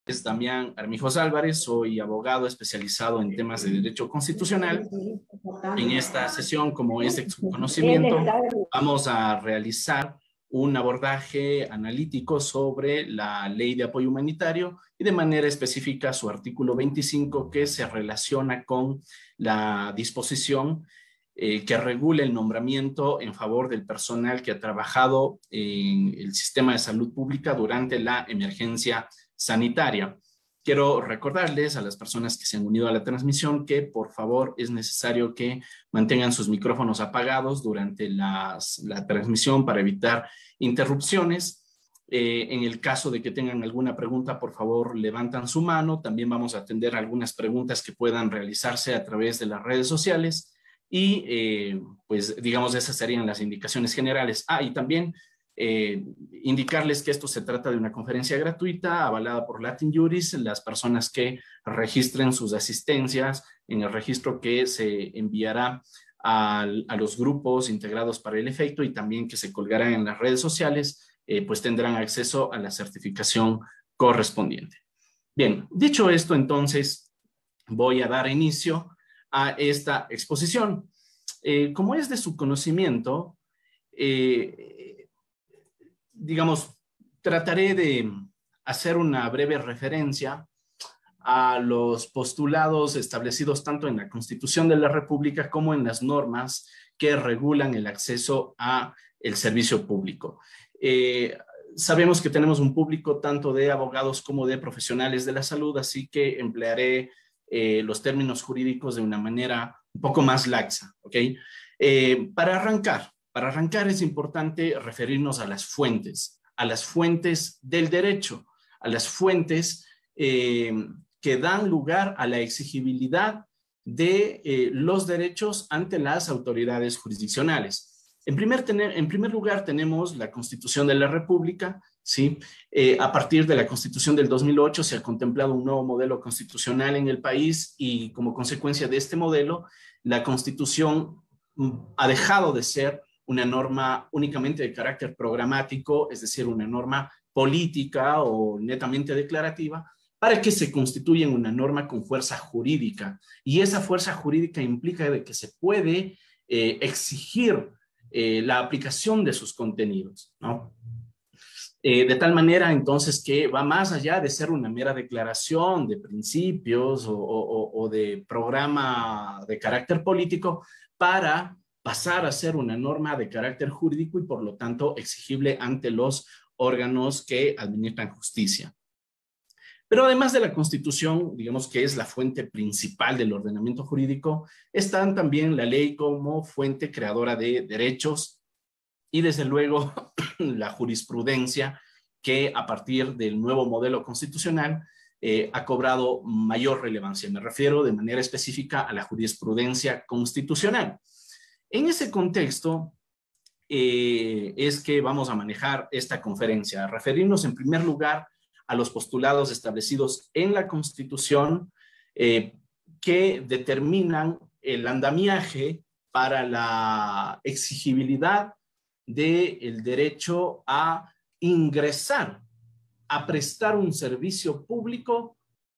Es Damián Armijos Álvarez, soy abogado especializado en temas de derecho constitucional. En esta sesión, como es de su conocimiento, vamos a realizar un abordaje analítico sobre la Ley de Apoyo Humanitario y de manera específica su artículo 25, que se relaciona con la disposición que regula el nombramiento en favor del personal que ha trabajado en el sistema de salud pública durante la emergencia sanitaria. Quiero recordarles a las personas que se han unido a la transmisión que por favor es necesario que mantengan sus micrófonos apagados durante la transmisión para evitar interrupciones. En el caso de que tengan alguna pregunta, por favor levantan su mano. También vamos a atender algunas preguntas que puedan realizarse a través de las redes sociales y pues digamos esas serían las indicaciones generales. Y también indicarles que esto se trata de una conferencia gratuita avalada por Latin Juris. Las personas que registren sus asistencias en el registro que se enviará a los grupos integrados para el efecto y también que se colgarán en las redes sociales, pues tendrán acceso a la certificación correspondiente. Bien, dicho esto, entonces voy a dar inicio a esta exposición. Como es de su conocimiento, digamos, trataré de hacer una breve referencia a los postulados establecidos tanto en la Constitución de la República como en las normas que regulan el acceso a el servicio público. Sabemos que tenemos un público tanto de abogados como de profesionales de la salud, así que emplearé los términos jurídicos de una manera un poco más laxa, ¿ok? Para arrancar es importante referirnos a las fuentes del derecho, a las fuentes que dan lugar a la exigibilidad de los derechos ante las autoridades jurisdiccionales. En primer lugar tenemos la Constitución de la República, ¿sí? A partir de la Constitución del 2008 se ha contemplado un nuevo modelo constitucional en el país y como consecuencia de este modelo, la Constitución ha dejado de ser una norma únicamente de carácter programático, es decir, una norma política o netamente declarativa, para que se constituya en una norma con fuerza jurídica. Y esa fuerza jurídica implica de que se puede exigir la aplicación de sus contenidos, ¿no? De tal manera, entonces, que va más allá de ser una mera declaración de principios o de programa de carácter político para pasar a ser una norma de carácter jurídico y, por lo tanto, exigible ante los órganos que administran justicia. Pero además de la Constitución, digamos que es la fuente principal del ordenamiento jurídico, está también la ley como fuente creadora de derechos y desde luego la jurisprudencia que a partir del nuevo modelo constitucional ha cobrado mayor relevancia. Me refiero de manera específica a la jurisprudencia constitucional. En ese contexto es que vamos a manejar esta conferencia, referirnos en primer lugar a los postulados establecidos en la Constitución que determinan el andamiaje para la exigibilidad del derecho a ingresar, a prestar un servicio público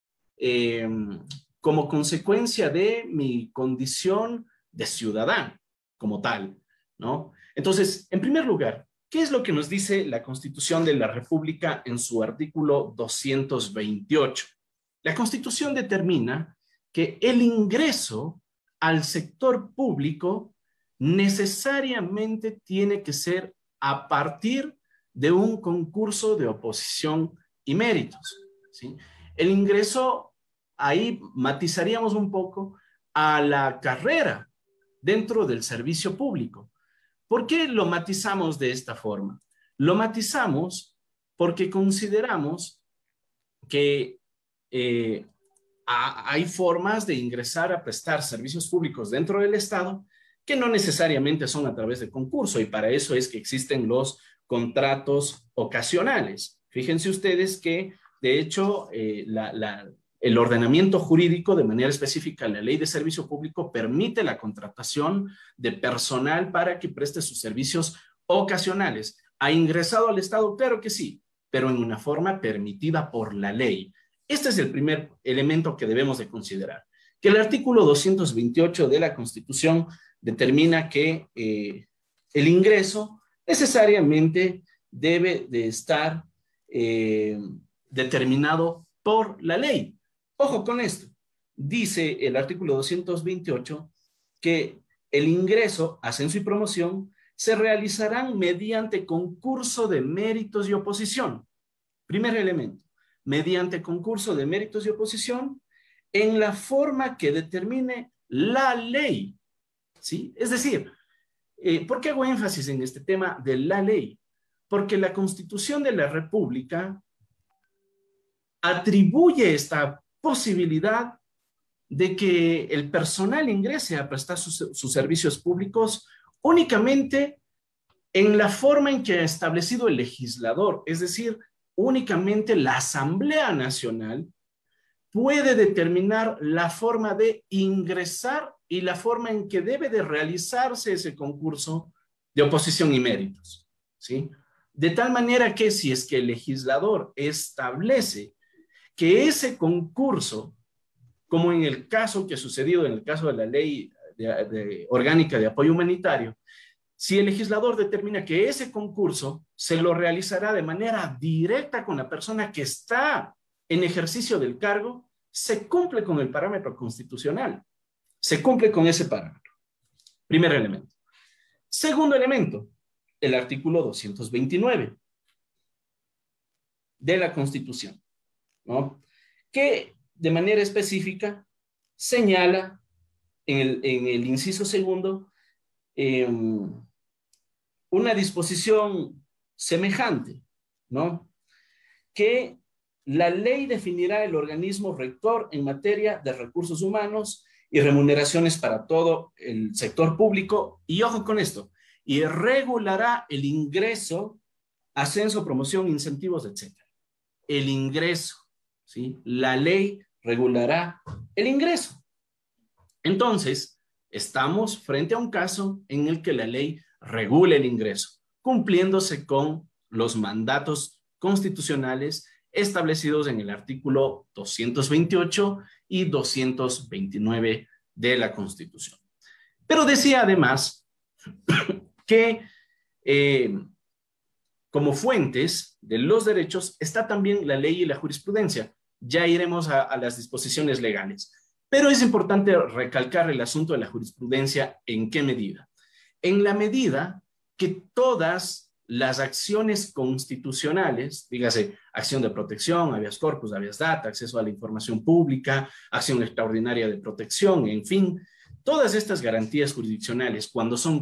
como consecuencia de mi condición de ciudadano como tal, ¿no? Entonces, en primer lugar, ¿qué es lo que nos dice la Constitución de la República en su artículo 228? La Constitución determina que el ingreso al sector público necesariamente tiene que ser a partir de un concurso de oposición y méritos, ¿sí? El ingreso, ahí matizaríamos un poco a la carrera dentro del servicio público. ¿Por qué lo matizamos de esta forma? Lo matizamos porque consideramos que hay formas de ingresar a prestar servicios públicos dentro del Estado que no necesariamente son a través de concurso y para eso es que existen los contratos ocasionales. Fíjense ustedes que, de hecho, el ordenamiento jurídico, de manera específica, la Ley de Servicio Público, permite la contratación de personal para que preste sus servicios ocasionales. ¿Ha ingresado al Estado? Claro que sí, pero en una forma permitida por la ley. Este es el primer elemento que debemos de considerar, que el artículo 228 de la Constitución determina que el ingreso necesariamente debe de estar determinado por la ley. Ojo con esto. Dice el artículo 228 que el ingreso, ascenso y promoción se realizarán mediante concurso de méritos y oposición. Primer elemento, mediante concurso de méritos y oposición en la forma que determine la ley. ¿Sí? Es decir, ¿por qué hago énfasis en este tema de la ley? Porque la Constitución de la República atribuye esta posibilidad de que el personal ingrese a prestar sus servicios públicos únicamente en la forma en que ha establecido el legislador, es decir, únicamente la Asamblea Nacional puede determinar la forma de ingresar y la forma en que debe de realizarse ese concurso de oposición y méritos, ¿sí? De tal manera que si es que el legislador establece que ese concurso, como en el caso que ha sucedido en el caso de la ley orgánica de apoyo humanitario, si el legislador determina que ese concurso se lo realizará de manera directa con la persona que está en ejercicio del cargo, se cumple con el parámetro constitucional, se cumple con ese parámetro. Primer elemento. Segundo elemento, el artículo 229 de la Constitución, ¿no? Que de manera específica señala en el inciso segundo una disposición semejante, ¿no? Que la ley definirá el organismo rector en materia de recursos humanos y remuneraciones para todo el sector público, y ojo con esto, y regulará el ingreso, ascenso, promoción, incentivos, etc. El ingreso, ¿sí? La ley regulará el ingreso. Entonces, estamos frente a un caso en el que la ley regula el ingreso, cumpliéndose con los mandatos constitucionales establecidos en el artículo 228 y 229 de la Constitución. Pero decía además que como fuentes de los derechos está también la ley y la jurisprudencia. Ya iremos a las disposiciones legales. Pero es importante recalcar el asunto de la jurisprudencia. ¿En qué medida? En la medida que todas las acciones constitucionales, dígase acción de protección, habeas corpus, habeas data, acceso a la información pública, acción extraordinaria de protección, en fin, todas estas garantías jurisdiccionales, cuando son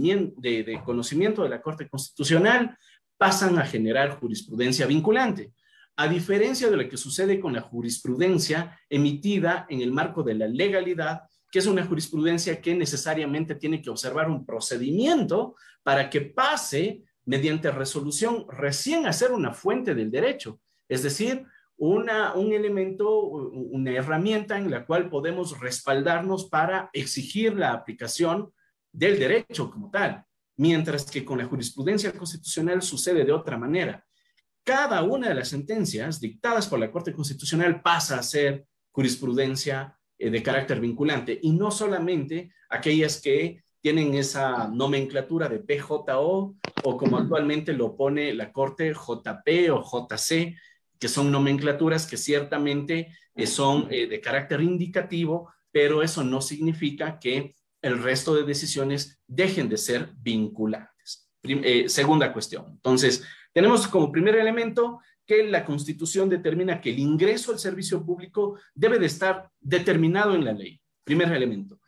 de conocimiento de la Corte Constitucional, pasan a generar jurisprudencia vinculante, a diferencia de lo que sucede con la jurisprudencia emitida en el marco de la legalidad, que es una jurisprudencia que necesariamente tiene que observar un procedimiento para que pase mediante resolución recién a ser una fuente del derecho, es decir, un elemento, una herramienta en la cual podemos respaldarnos para exigir la aplicación del derecho como tal, mientras que con la jurisprudencia constitucional sucede de otra manera. Cada una de las sentencias dictadas por la Corte Constitucional pasa a ser jurisprudencia de carácter vinculante, y no solamente aquellas que tienen esa nomenclatura de PJO o como actualmente lo pone la Corte, JP o JC, que son nomenclaturas que ciertamente son de carácter indicativo, pero eso no significa que el resto de decisiones dejen de ser vinculantes. Segunda cuestión. Entonces, tenemos como primer elemento que la Constitución determina que el ingreso al servicio público debe de estar determinado en la ley. Primer elemento.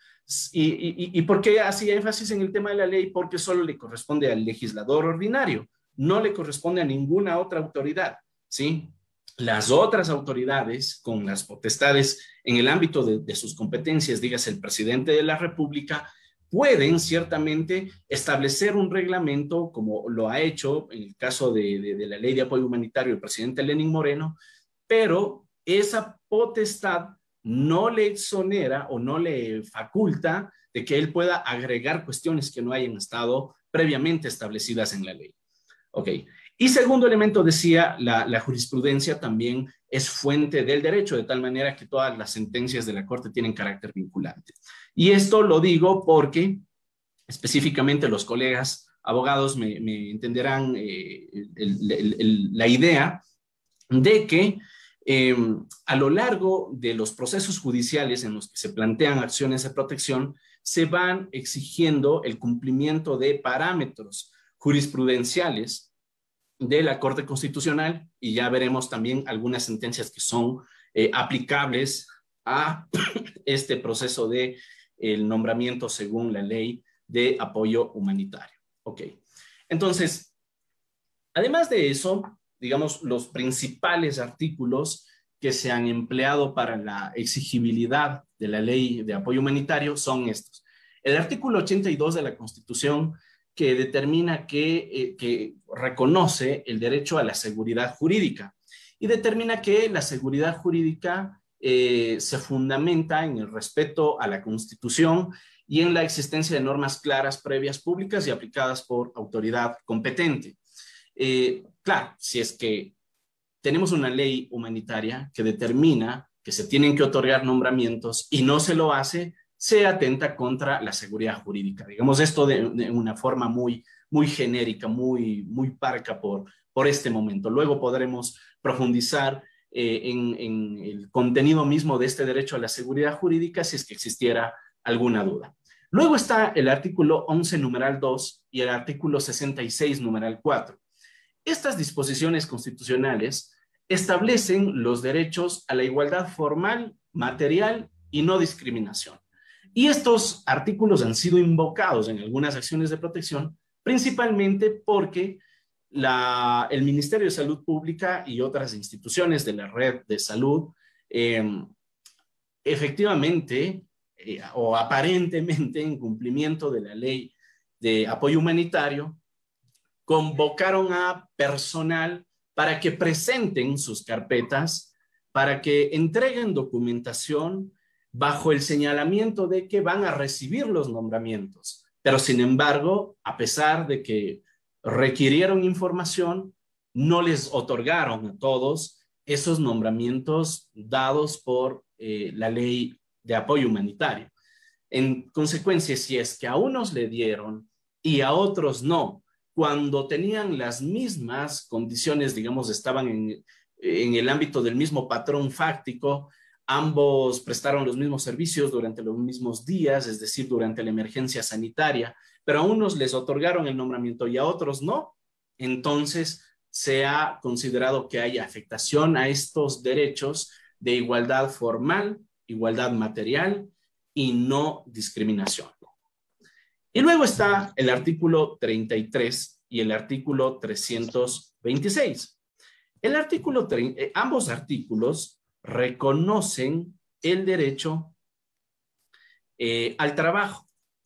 ¿Y por qué hacía énfasis en el tema de la ley? Porque solo le corresponde al legislador ordinario, no le corresponde a ninguna otra autoridad, ¿sí? Las otras autoridades, con las potestades en el ámbito de sus competencias, dígase el presidente de la República, pueden ciertamente establecer un reglamento, como lo ha hecho en el caso de la Ley de Apoyo Humanitario el presidente Lenín Moreno, pero esa potestad no le exonera o no le faculta de que él pueda agregar cuestiones que no hayan estado previamente establecidas en la ley. Ok. Y segundo elemento, decía, la jurisprudencia también es fuente del derecho, de tal manera que todas las sentencias de la Corte tienen carácter vinculante. Y esto lo digo porque específicamente los colegas abogados me entenderán la idea de que a lo largo de los procesos judiciales en los que se plantean acciones de protección, se van exigiendo el cumplimiento de parámetros jurisprudenciales de la Corte Constitucional, y ya veremos también algunas sentencias que son aplicables a este proceso de el nombramiento según la ley de apoyo humanitario. Ok, entonces, además de eso, digamos, los principales artículos que se han empleado para la exigibilidad de la ley de apoyo humanitario son estos. El artículo 82 de la Constitución, que determina que reconoce el derecho a la seguridad jurídica y determina que la seguridad jurídica se fundamenta en el respeto a la Constitución y en la existencia de normas claras, previas, públicas y aplicadas por autoridad competente. Claro, si es que tenemos una ley humanitaria que determina que se tienen que otorgar nombramientos y no se lo hace, se atenta contra la seguridad jurídica. Digamos esto de una forma muy genérica, muy parca por este momento. Luego podremos profundizar en el contenido mismo de este derecho a la seguridad jurídica si es que existiera alguna duda. Luego está el artículo 11, numeral 2 y el artículo 66, numeral 4. Estas disposiciones constitucionales establecen los derechos a la igualdad formal, material y no discriminación. Y estos artículos han sido invocados en algunas acciones de protección, principalmente porque el Ministerio de Salud Pública y otras instituciones de la red de salud efectivamente o aparentemente en cumplimiento de la ley de apoyo humanitario, convocaron a personal para que presenten sus carpetas, para que entreguen documentación bajo el señalamiento de que van a recibir los nombramientos. Pero sin embargo, a pesar de que requirieron información, no les otorgaron a todos esos nombramientos dados por la ley de apoyo humanitario. En consecuencia, si es que a unos le dieron y a otros no, cuando tenían las mismas condiciones, digamos, estaban en el ámbito del mismo patrón fáctico, ambos prestaron los mismos servicios durante los mismos días, es decir, durante la emergencia sanitaria, pero a unos les otorgaron el nombramiento y a otros no, entonces se ha considerado que hay afectación a estos derechos de igualdad formal, igualdad material y no discriminación. Y luego está el artículo 33 y el artículo 326. Ambos artículos reconocen el derecho al trabajo.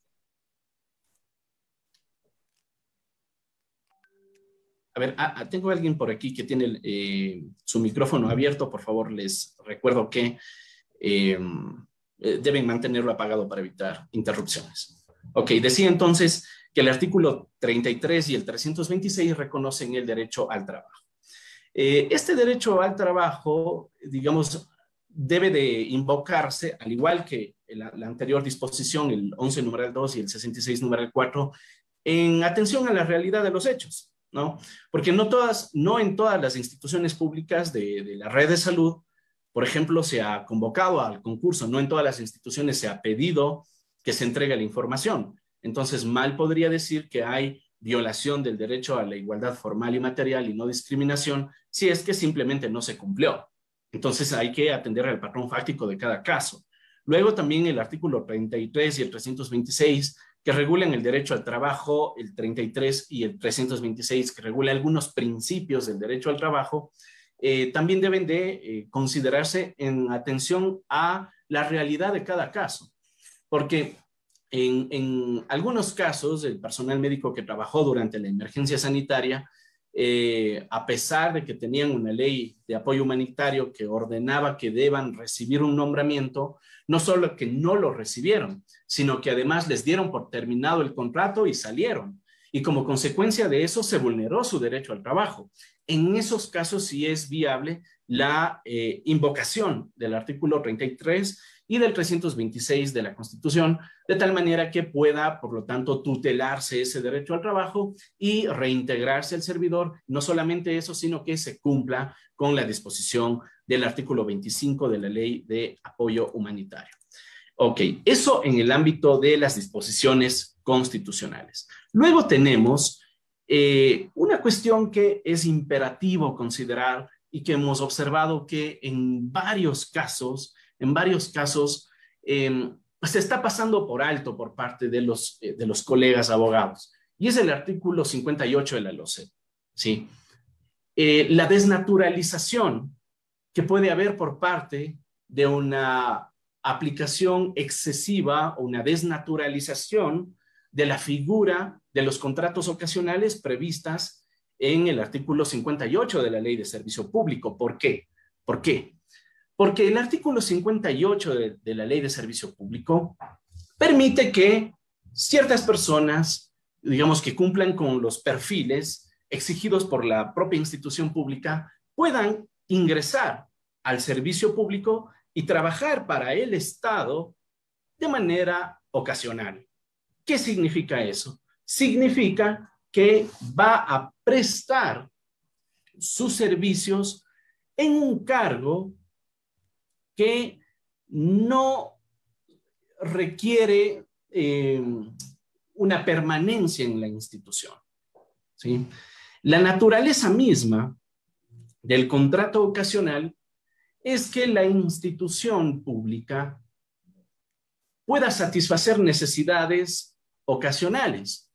A ver, tengo a alguien por aquí que tiene su micrófono abierto. Por favor, les recuerdo que deben mantenerlo apagado para evitar interrupciones. Ok, decía entonces que el artículo 33 y el 326 reconocen el derecho al trabajo. Este derecho al trabajo, digamos, debe de invocarse, al igual que la anterior disposición, el 11 numeral 2 y el 66 numeral 4, en atención a la realidad de los hechos, ¿no? Porque no en todas las instituciones públicas de la red de salud, por ejemplo, se ha convocado al concurso, no en todas las instituciones se ha pedido que se entregue la información. Entonces, mal podría decir que hay violación del derecho a la igualdad formal y material y no discriminación si es que simplemente no se cumplió. Entonces, hay que atender al patrón fáctico de cada caso. Luego también el artículo 33 y el 326 que regulan el derecho al trabajo, el 33 y el 326 que regulan algunos principios del derecho al trabajo, también deben de considerarse en atención a la realidad de cada caso. Porque en algunos casos, el personal médico que trabajó durante la emergencia sanitaria, a pesar de que tenían una ley de apoyo humanitario que ordenaba que deban recibir un nombramiento, no solo que no lo recibieron, sino que además les dieron por terminado el contrato y salieron. y como consecuencia de eso se vulneró su derecho al trabajo. En esos casos sí es viable la invocación del artículo 33 y del 326 de la Constitución, de tal manera que pueda, por lo tanto, tutelarse ese derecho al trabajo y reintegrarse al servidor. No solamente eso, sino que se cumpla con la disposición del artículo 25 de la Ley de Apoyo Humanitario. Ok, eso en el ámbito de las disposiciones constitucionales. Luego tenemos una cuestión que es imperativo considerar y que hemos observado que en varios casos se está pasando por alto por parte de los colegas abogados, y es el artículo 58 de la LOCEP, ¿sí? La desnaturalización que puede haber por parte de una aplicación excesiva o una desnaturalización de la figura de los contratos ocasionales previstas en el artículo 58 de la Ley de Servicio Público. ¿Por qué? ¿Por qué? Porque el artículo 58 de la Ley de Servicio Público permite que ciertas personas, digamos, que cumplan con los perfiles exigidos por la propia institución pública, puedan ingresar al servicio público y trabajar para el Estado de manera ocasional. ¿Qué significa eso? Significa que va a prestar sus servicios en un cargo que no requiere una permanencia en la institución, ¿sí? La naturaleza misma del contrato ocasional es que la institución pública pueda satisfacer necesidades ocasionales,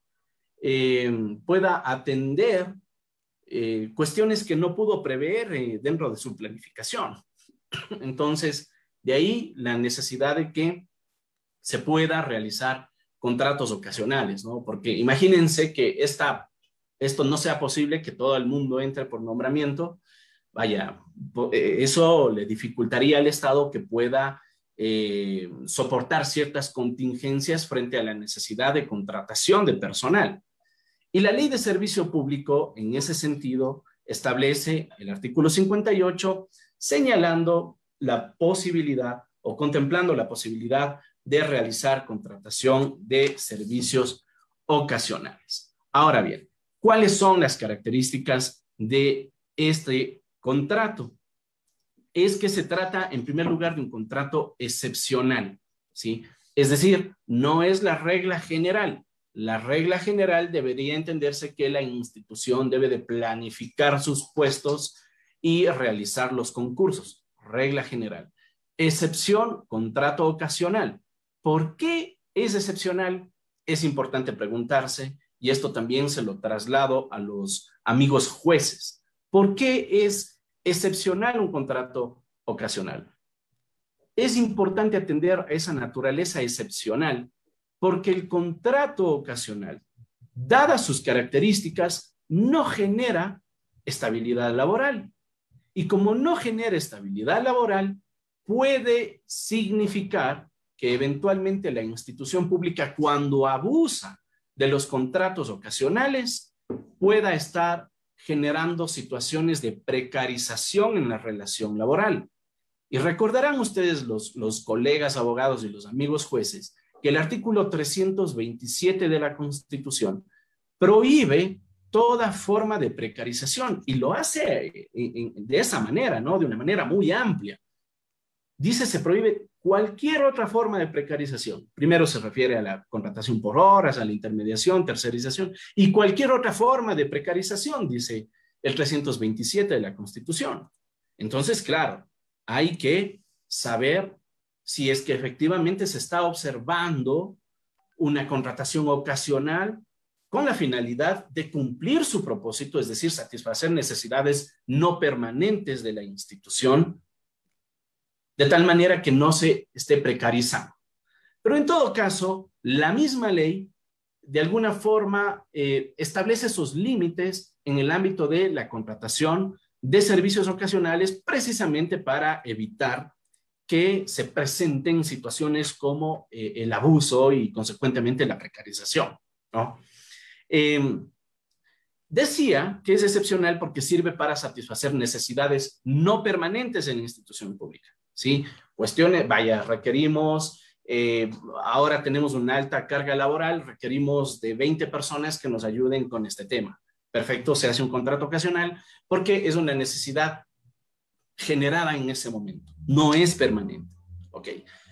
pueda atender cuestiones que no pudo prever dentro de su planificación. Entonces, de ahí la necesidad de que se pueda realizar contratos ocasionales, ¿no? Porque imagínense que esto no sea posible, que todo el mundo entre por nombramiento. Vaya, eso le dificultaría al Estado que pueda soportar ciertas contingencias frente a la necesidad de contratación de personal. Y la Ley de Servicio Público, en ese sentido, establece el artículo 58, señalando la posibilidad o contemplando la posibilidad de realizar contratación de servicios ocasionales. Ahora bien, ¿cuáles son las características de este contrato? Es que se trata, en primer lugar, de un contrato excepcional, ¿sí? Es decir, no es la regla general. La regla general debería entenderse que la institución debe de planificar sus puestos y realizar los concursos. Regla general. Excepción, contrato ocasional. ¿Por qué es excepcional? Es importante preguntarse, y esto también se lo traslado a los amigos jueces. ¿Por qué es excepcional un contrato ocasional? Es importante atender a esa naturaleza excepcional porque el contrato ocasional, dadas sus características, no genera estabilidad laboral. Y como no genera estabilidad laboral, puede significar que eventualmente la institución pública, cuando abusa de los contratos ocasionales, pueda estar generando situaciones de precarización en la relación laboral. Y recordarán ustedes, los colegas abogados y los amigos jueces, que el artículo 327 de la Constitución prohíbe toda forma de precarización y lo hace de esa manera, ¿no? De una manera muy amplia. Dice, se prohíbe cualquier otra forma de precarización. Primero se refiere a la contratación por horas, a la intermediación, tercerización y cualquier otra forma de precarización, dice el 327 de la Constitución. Entonces, claro, hay que saber si es que efectivamente se está observando una contratación ocasional con la finalidad de cumplir su propósito, es decir, satisfacer necesidades no permanentes de la institución, de tal manera que no se esté precarizando. Pero en todo caso, la misma ley de alguna forma establece esos límites en el ámbito de la contratación de servicios ocasionales precisamente para evitar que se presenten situaciones como el abuso y consecuentemente la precarización, ¿no? Decía que es excepcional porque sirve para satisfacer necesidades no permanentes en la institución pública, ¿sí? Cuestiones, vaya, requerimos, ahora tenemos una alta carga laboral, requerimos de 20 personas que nos ayuden con este tema. Perfecto, se hace un contrato ocasional porque es una necesidad generada en ese momento, no es permanente, ¿ok?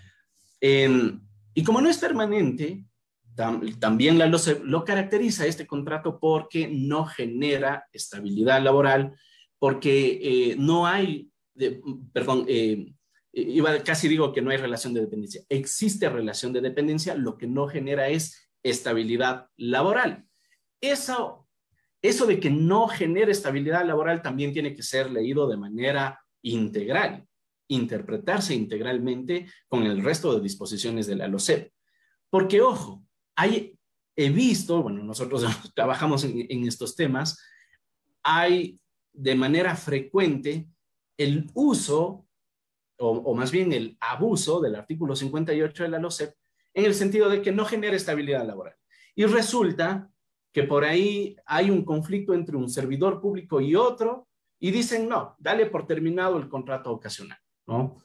Y como no es permanente, también la LOCEP lo caracteriza este contrato porque no genera estabilidad laboral, porque no hay, perdón, casi digo que no hay relación de dependencia. Existe relación de dependencia, lo que no genera es estabilidad laboral. Eso de que no genera estabilidad laboral también tiene que ser leído de manera integral, interpretarse integralmente con el resto de disposiciones de la LOCEP. Porque, ojo, he visto, bueno, nosotros trabajamos en estos temas, hay de manera frecuente el uso, o más bien el abuso del artículo 58 de la LOCEP, en el sentido de que no genera estabilidad laboral. Y resulta que por ahí hay un conflicto entre un servidor público y otro, y dicen, no, dale por terminado el contrato ocasional, ¿no?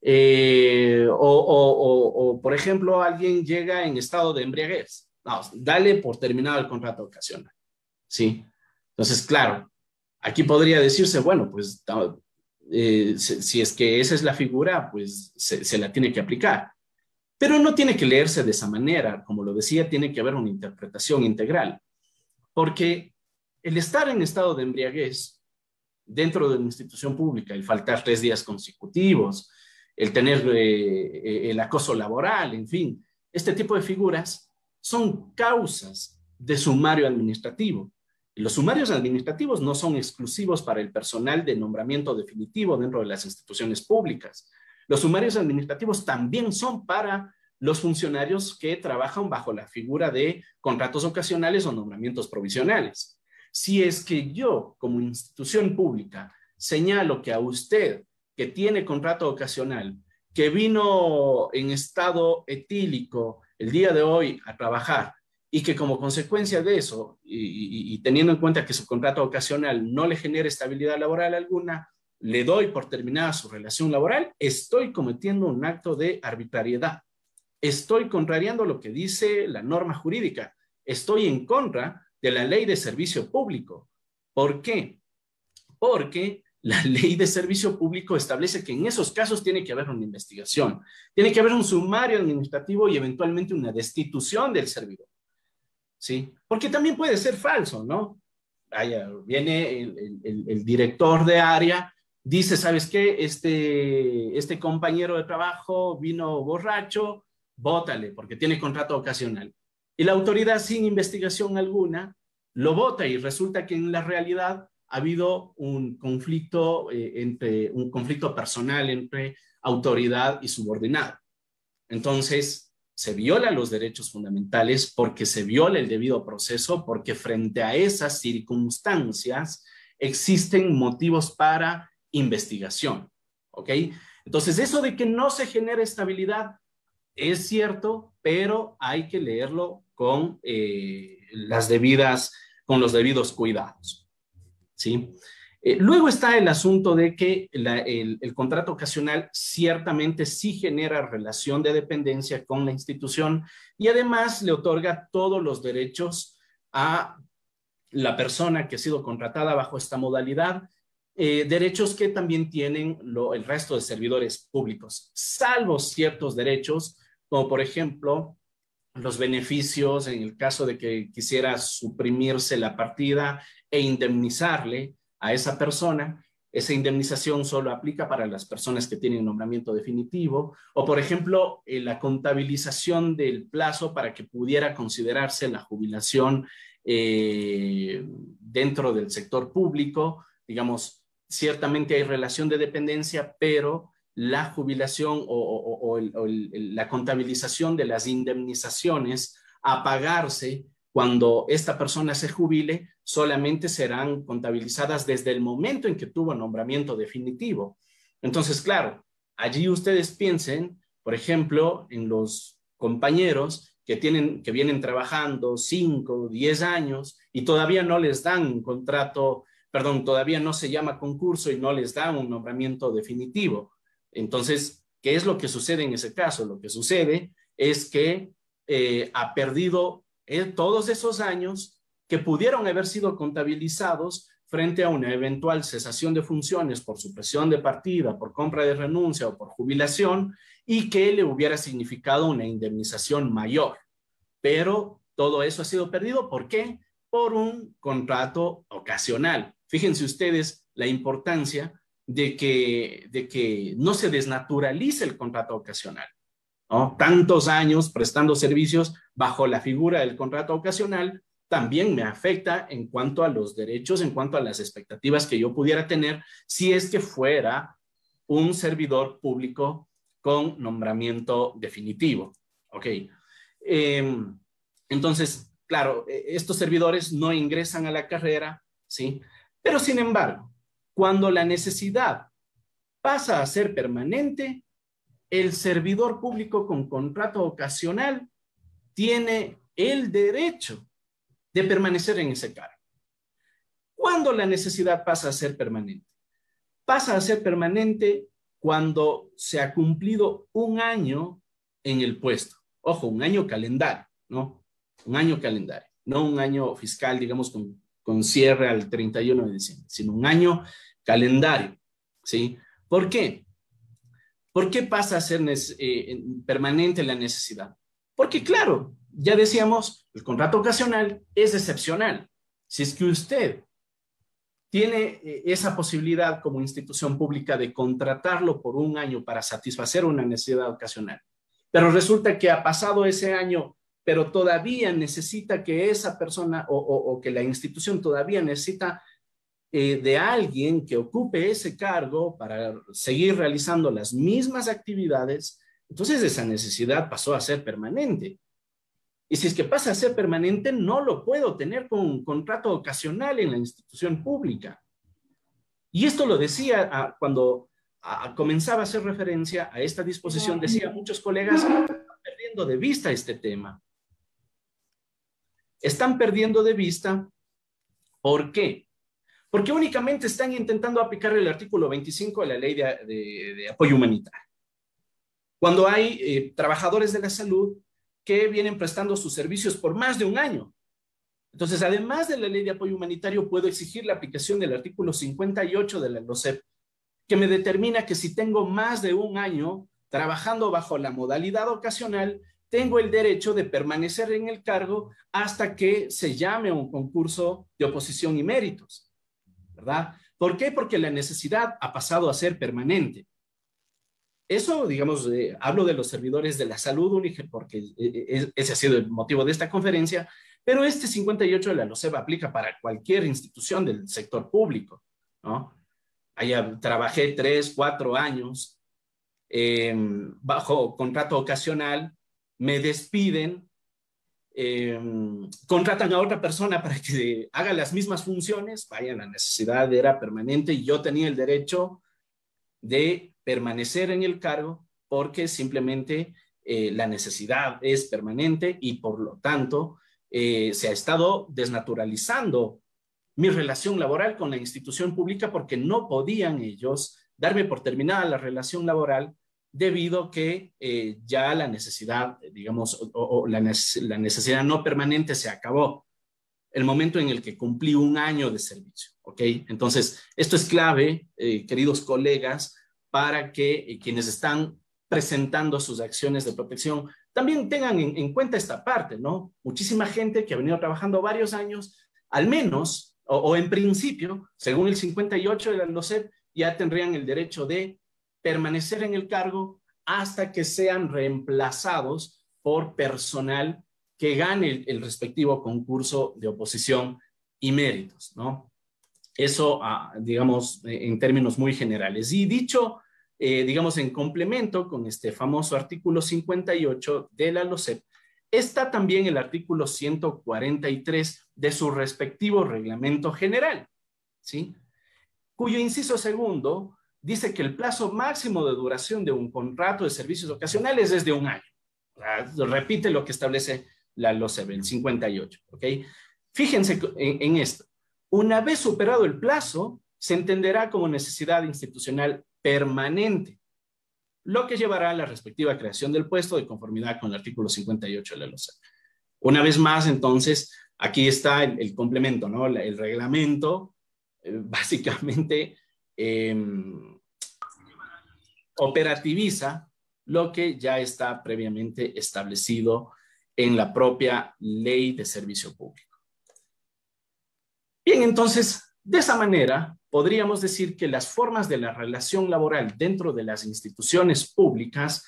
Por ejemplo, alguien llega en estado de embriaguez. No, dale por terminado el contrato ocasional. ¿Sí? Entonces, claro, aquí podría decirse, bueno, pues si es que esa es la figura, pues se la tiene que aplicar. Pero no tiene que leerse de esa manera. Como lo decía, tiene que haber una interpretación integral. Porque el estar en estado de embriaguez dentro de una institución pública, el faltar 3 días consecutivos, el tener el acoso laboral, en fin, este tipo de figuras son causas de sumario administrativo. Y los sumarios administrativos no son exclusivos para el personal de nombramiento definitivo dentro de las instituciones públicas. Los sumarios administrativos también son para los funcionarios que trabajan bajo la figura de contratos ocasionales o nombramientos provisionales. Si es que yo, como institución pública, señalo que a usted que tiene contrato ocasional, que vino en estado etílico el día de hoy a trabajar y que como consecuencia de eso, y teniendo en cuenta que su contrato ocasional no le genera estabilidad laboral alguna, le doy por terminada su relación laboral, estoy cometiendo un acto de arbitrariedad. Estoy contrariando lo que dice la norma jurídica. Estoy en contra de la ley de servicio público. ¿Por qué? Porque la ley de servicio público establece que en esos casos tiene que haber una investigación, tiene que haber un sumario administrativo y eventualmente una destitución del servidor. ¿Sí? Porque también puede ser falso, ¿no? Viene el director de área, dice, ¿sabes qué? Este compañero de trabajo vino borracho, bótale, porque tiene contrato ocasional. Y la autoridad, sin investigación alguna, lo vota y resulta que en la realidad ha habido un conflicto, un conflicto personal entre autoridad y subordinado. Entonces, se violan los derechos fundamentales porque se viola el debido proceso, porque frente a esas circunstancias existen motivos para investigación. ¿Ok? Entonces, eso de que no se genera estabilidad es cierto, pero hay que leerlo con, con los debidos cuidados. ¿Sí? Luego está el asunto de que el contrato ocasional ciertamente sí genera relación de dependencia con la institución y además le otorga todos los derechos a la persona que ha sido contratada bajo esta modalidad, derechos que también tienen el resto de servidores públicos, salvo ciertos derechos, como por ejemplo los beneficios en el caso de que quisiera suprimirse la partida e indemnizarle a esa persona. Esa indemnización solo aplica para las personas que tienen nombramiento definitivo, o por ejemplo, la contabilización del plazo para que pudiera considerarse la jubilación dentro del sector público. Digamos, ciertamente hay relación de dependencia, pero la jubilación la contabilización de las indemnizaciones a pagarse cuando esta persona se jubile solamente serán contabilizadas desde el momento en que tuvo nombramiento definitivo. Entonces, claro, allí ustedes piensen, por ejemplo, en los compañeros que vienen trabajando 5, 10 años y todavía no les dan un contrato, perdón, todavía no se llama concurso y no les dan un nombramiento definitivo. Entonces, ¿qué es lo que sucede en ese caso? Lo que sucede es que ha perdido todos esos años que pudieron haber sido contabilizados frente a una eventual cesación de funciones por supresión de partida, por compra de renuncia o por jubilación, y que le hubiera significado una indemnización mayor. Pero todo eso ha sido perdido. ¿Por qué? Por un contrato ocasional. Fíjense ustedes la importancia de que no se desnaturalice el contrato ocasional, ¿no? Tantos años prestando servicios bajo la figura del contrato ocasional también me afecta en cuanto a los derechos, en cuanto a las expectativas que yo pudiera tener si es que fuera un servidor público con nombramiento definitivo. ¿Ok? Entonces, claro, estos servidores no ingresan a la carrera, ¿sí? Pero sin embargo, cuando la necesidad pasa a ser permanente, el servidor público con contrato ocasional tiene el derecho de permanecer en ese cargo. ¿Cuándo la necesidad pasa a ser permanente? Pasa a ser permanente cuando se ha cumplido un año en el puesto. Ojo, un año calendario, ¿no? Un año calendario, no un año fiscal, digamos, con cierre al 31 de diciembre, sino un año calendario, ¿sí? ¿Por qué? ¿Por qué pasa a ser permanente la necesidad? Porque, claro, ya decíamos, el contrato ocasional es excepcional. Si es que usted tiene esa posibilidad como institución pública de contratarlo por un año para satisfacer una necesidad ocasional, pero resulta que ha pasado ese año, pero todavía necesita que esa persona o que la institución todavía necesita de alguien que ocupe ese cargo para seguir realizando las mismas actividades, entonces esa necesidad pasó a ser permanente. Y si es que pasa a ser permanente, no lo puedo tener con un contrato ocasional en la institución pública. Y esto lo decía cuando comenzaba a hacer referencia a esta disposición, decía muchos colegas, están perdiendo de vista este tema. Están perdiendo de vista, ¿por qué? Porque únicamente están intentando aplicar el artículo 25 de la Ley de Apoyo Humanitario. Cuando hay trabajadores de la salud que vienen prestando sus servicios por más de un año. Entonces, además de la Ley de Apoyo Humanitario, puedo exigir la aplicación del artículo 58 de la LOCEP, que me determina que si tengo más de un año trabajando bajo la modalidad ocasional, tengo el derecho de permanecer en el cargo hasta que se llame un concurso de oposición y méritos, ¿verdad? ¿Por qué? Porque la necesidad ha pasado a ser permanente. Eso, digamos, hablo de los servidores de la salud, porque ese ha sido el motivo de esta conferencia, pero este 58 de la LOCEP aplica para cualquier institución del sector público, ¿no? Allá trabajé 3, 4 años bajo contrato ocasional, me despiden, contratan a otra persona para que haga las mismas funciones, vaya, la necesidad era permanente y yo tenía el derecho de permanecer en el cargo porque simplemente la necesidad es permanente y por lo tanto se ha estado desnaturalizando mi relación laboral con la institución pública porque no podían ellos darme por terminada la relación laboral debido a que ya la necesidad, digamos, la necesidad no permanente se acabó el momento en el que cumplí un año de servicio, ¿ok? Entonces, esto es clave, queridos colegas, para que quienes están presentando sus acciones de protección también tengan en cuenta esta parte, ¿no? Muchísima gente que ha venido trabajando varios años, al menos, o en principio, según el 58 de la LOCEP, ya tendrían el derecho de permanecer en el cargo hasta que sean reemplazados por personal que gane el respectivo concurso de oposición y méritos, ¿no? Eso, digamos, en términos muy generales. Y dicho, digamos, en complemento con este famoso artículo 58 de la LOCEP, está también el artículo 143 de su respectivo reglamento general, ¿sí? Cuyo inciso segundo dice que el plazo máximo de duración de un contrato de servicios ocasionales es de un año. repite lo que establece la LOCEP, el 58, ¿ok? Fíjense en esto. Una vez superado el plazo, se entenderá como necesidad institucional permanente, lo que llevará a la respectiva creación del puesto de conformidad con el artículo 58 de la LOCEP. Una vez más, entonces, aquí está el complemento, ¿no? El reglamento, básicamente, operativiza lo que ya está previamente establecido en la propia ley de servicio público. Bien, entonces, de esa manera, podríamos decir que las formas de la relación laboral dentro de las instituciones públicas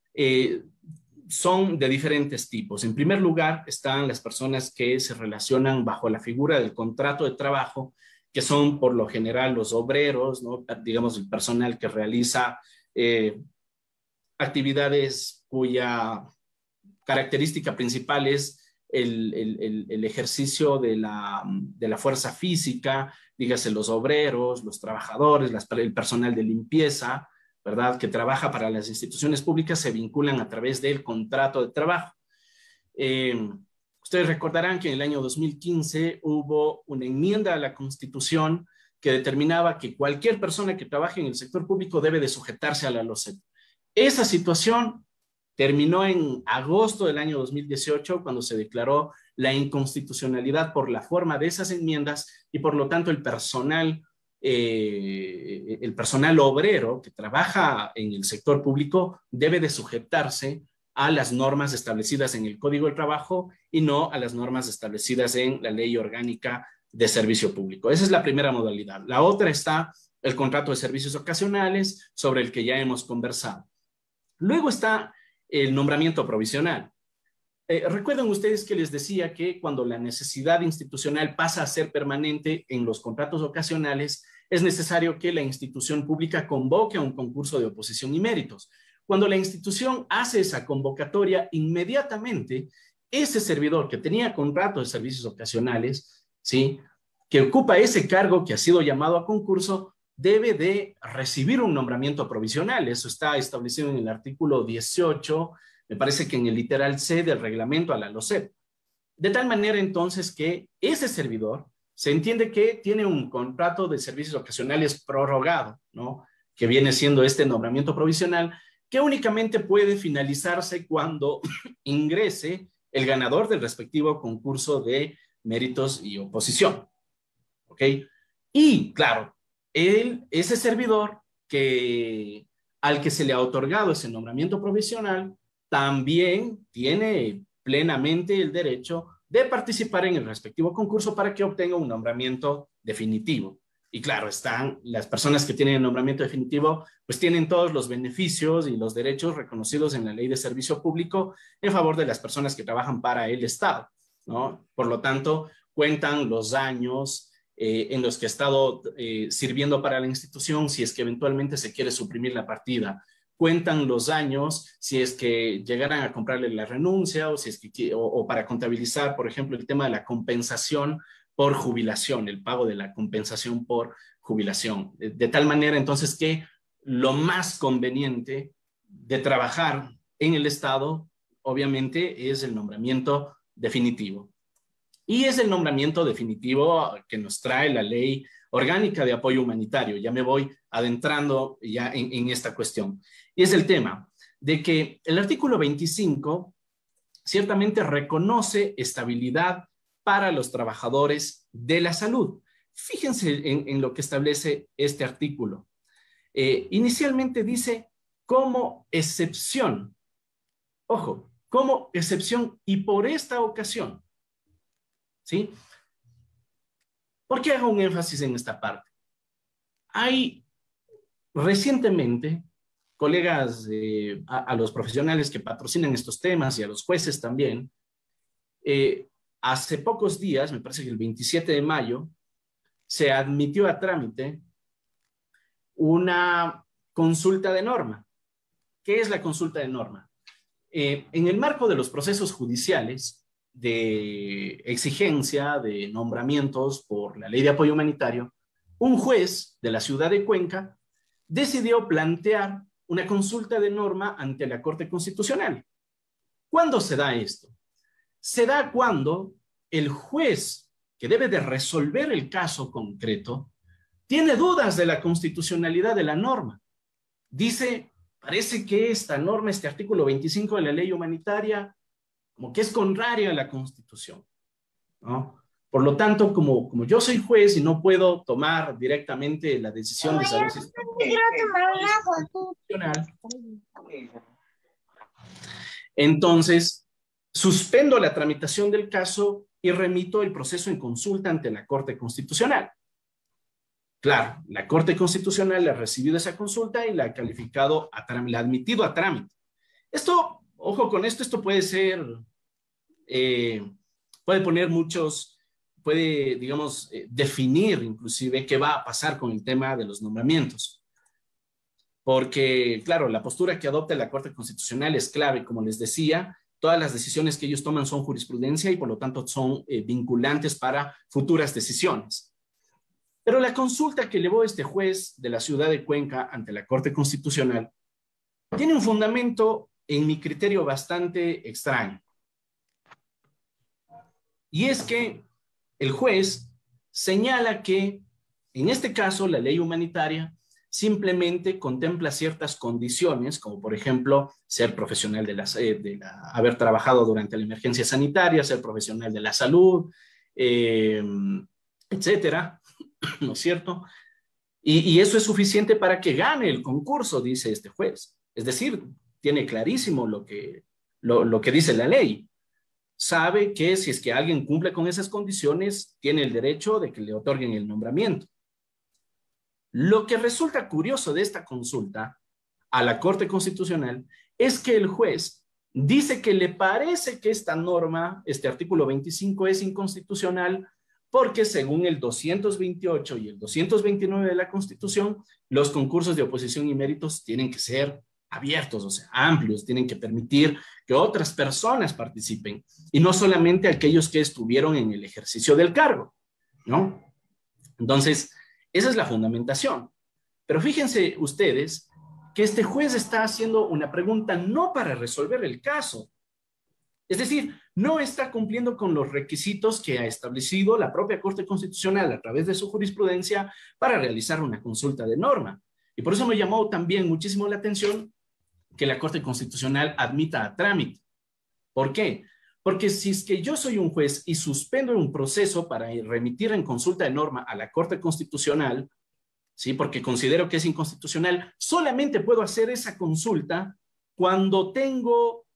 son de diferentes tipos. En primer lugar, están las personas que se relacionan bajo la figura del contrato de trabajo, que son por lo general los obreros, ¿no? Digamos, el personal que realiza actividades cuya característica principal es el ejercicio de la fuerza física, dígase los obreros, los trabajadores, el personal de limpieza, ¿verdad? Que trabaja para las instituciones públicas, se vinculan a través del contrato de trabajo. Ustedes recordarán que en el año 2015 hubo una enmienda a la Constitución que determinaba que cualquier persona que trabaje en el sector público debe de sujetarse a la LOCEP. Esa situación terminó en agosto del año 2018, cuando se declaró la inconstitucionalidad por la forma de esas enmiendas y por lo tanto el personal obrero que trabaja en el sector público debe de sujetarse a las normas establecidas en el Código del Trabajo y no a las normas establecidas en la Ley Orgánica de Servicio Público. Esa es la primera modalidad. La otra está el contrato de servicios ocasionales, sobre el que ya hemos conversado. Luego está el nombramiento provisional. Recuerden ustedes que les decía que cuando la necesidad institucional pasa a ser permanente en los contratos ocasionales, es necesario que la institución pública convoque a un concurso de oposición y méritos. Cuando la institución hace esa convocatoria, inmediatamente ese servidor que tenía contrato de servicios ocasionales, ¿sí?, que ocupa ese cargo que ha sido llamado a concurso, debe de recibir un nombramiento provisional. Eso está establecido en el artículo 18, me parece que en el literal C del reglamento a la LOCEP. De tal manera entonces que ese servidor se entiende que tiene un contrato de servicios ocasionales prorrogado, ¿no?, que viene siendo este nombramiento provisional, que únicamente puede finalizarse cuando ingrese el ganador del respectivo concurso de méritos y oposición. ¿Ok? Y claro, ese servidor al que se le ha otorgado ese nombramiento provisional también tiene plenamente el derecho de participar en el respectivo concurso para que obtenga un nombramiento definitivo. Y claro, están las personas que tienen el nombramiento definitivo, pues tienen todos los beneficios y los derechos reconocidos en la Ley de Servicio Público en favor de las personas que trabajan para el Estado, ¿no? Por lo tanto, cuentan los años en los que ha estado sirviendo para la institución si es que eventualmente se quiere suprimir la partida. Cuentan los años si es que llegaran a comprarle la renuncia o, si es que, o para contabilizar, por ejemplo, el tema de la compensación por jubilación, el pago de la compensación por jubilación. De tal manera, entonces, que lo más conveniente de trabajar en el Estado, obviamente, es el nombramiento definitivo. Y es el nombramiento definitivo que nos trae la Ley Orgánica de Apoyo Humanitario. Ya me voy adentrando ya en esta cuestión. Y es el tema de que el artículo 25 ciertamente reconoce estabilidad para los trabajadores de la salud. Fíjense en lo que establece este artículo. Inicialmente dice como excepción, ojo, como excepción y por esta ocasión, ¿sí? ¿Por qué hago un énfasis en esta parte? Hay recientemente colegas, a los profesionales que patrocinan estos temas y a los jueces también, hace pocos días, me parece que el 27 de mayo, se admitió a trámite una consulta de norma. ¿Qué es la consulta de norma? En el marco de los procesos judiciales de exigencia de nombramientos por la Ley de Apoyo Humanitario, un juez de la ciudad de Cuenca decidió plantear una consulta de norma ante la Corte Constitucional. ¿Cuándo se da esto? Se da cuando el juez que debe de resolver el caso concreto tiene dudas de la constitucionalidad de la norma. Dice, parece que esta norma, este artículo 25 de la ley humanitaria, como que es contraria a la Constitución, ¿no? Por lo tanto, como yo soy juez y no puedo tomar directamente la decisión de saber si es constitucional, entonces suspendo la tramitación del caso y remito el proceso en consulta ante la Corte Constitucional. Claro, la Corte Constitucional ha recibido esa consulta y la ha calificado, la ha admitido a trámite. Esto, ojo con esto, esto puede ser, puede poner muchos, puede, digamos, definir inclusive qué va a pasar con el tema de los nombramientos. Porque, claro, la postura que adopta la Corte Constitucional es clave, como les decía, todas las decisiones que ellos toman son jurisprudencia y por lo tanto son vinculantes para futuras decisiones. Pero la consulta que elevó este juez de la ciudad de Cuenca ante la Corte Constitucional tiene un fundamento, en mi criterio, bastante extraño. Y es que el juez señala que, en este caso, la ley humanitaria simplemente contempla ciertas condiciones, como por ejemplo, ser profesional haber trabajado durante la emergencia sanitaria, ser profesional de la salud, etcétera, ¿no es cierto? Y eso es suficiente para que gane el concurso, dice este juez. Es decir, tiene clarísimo lo que dice la ley. Sabe que si es que alguien cumple con esas condiciones, tiene el derecho de que le otorguen el nombramiento. Lo que resulta curioso de esta consulta a la Corte Constitucional es que el juez dice que le parece que esta norma, este artículo 25, es inconstitucional porque según el 228 y el 229 de la Constitución, los concursos de oposición y méritos tienen que ser abiertos, o sea, amplios, tienen que permitir que otras personas participen y no solamente aquellos que estuvieron en el ejercicio del cargo, ¿no? Entonces, esa es la fundamentación. Pero fíjense ustedes que este juez está haciendo una pregunta no para resolver el caso. Es decir, no está cumpliendo con los requisitos que ha establecido la propia Corte Constitucional a través de su jurisprudencia para realizar una consulta de norma. Y por eso me llamó también muchísimo la atención que la Corte Constitucional admita a trámite. ¿Por qué? Porque si es que yo soy un juez y suspendo un proceso para remitir en consulta de norma a la Corte Constitucional, ¿sí? Porque considero que es inconstitucional, solamente puedo hacer esa consulta cuando tengo,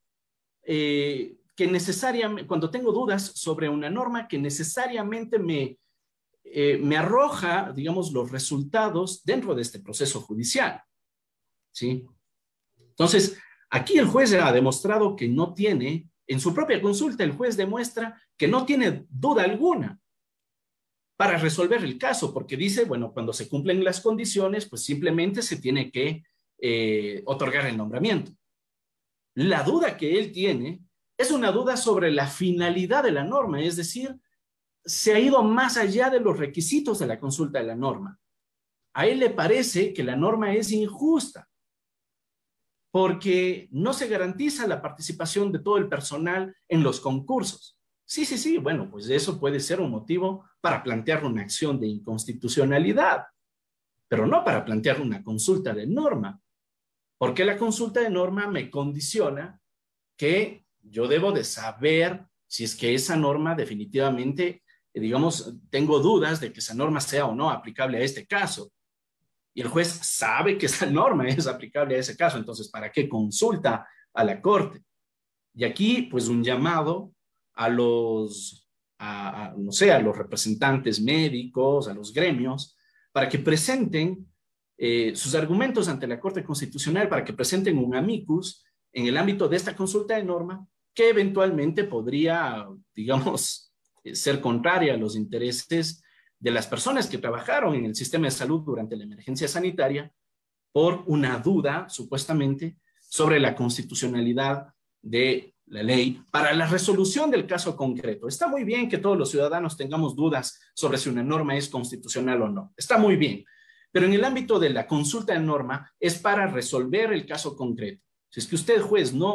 cuando tengo dudas sobre una norma que necesariamente me arroja, digamos, los resultados dentro de este proceso judicial, ¿sí? Entonces, aquí el juez ha demostrado que no tiene, en su propia consulta, el juez demuestra que no tiene duda alguna para resolver el caso, porque dice, bueno, cuando se cumplen las condiciones, pues simplemente se tiene que otorgar el nombramiento. La duda que él tiene es una duda sobre la finalidad de la norma, es decir, se ha ido más allá de los requisitos de la consulta de la norma. A él le parece que la norma es injusta, porque no se garantiza la participación de todo el personal en los concursos. Sí, bueno, pues eso puede ser un motivo para plantear una acción de inconstitucionalidad, pero no para plantear una consulta de norma, porque la consulta de norma me condiciona que yo debo de saber si es que esa norma definitivamente, digamos, tengo dudas de que esa norma sea o no aplicable a este caso. Y el juez sabe que esa norma es aplicable a ese caso, entonces, ¿para qué consulta a la Corte? Y aquí, pues, un llamado a los, no sé, a los representantes médicos, a los gremios, para que presenten sus argumentos ante la Corte Constitucional, para que presenten un amicus en el ámbito de esta consulta de norma, que eventualmente podría, digamos, ser contraria a los intereses de las personas que trabajaron en el sistema de salud durante la emergencia sanitaria por una duda, supuestamente, sobre la constitucionalidad de la ley para la resolución del caso concreto. Está muy bien que todos los ciudadanos tengamos dudas sobre si una norma es constitucional o no. Está muy bien. Pero en el ámbito de la consulta de norma es para resolver el caso concreto. Si es que usted, juez, no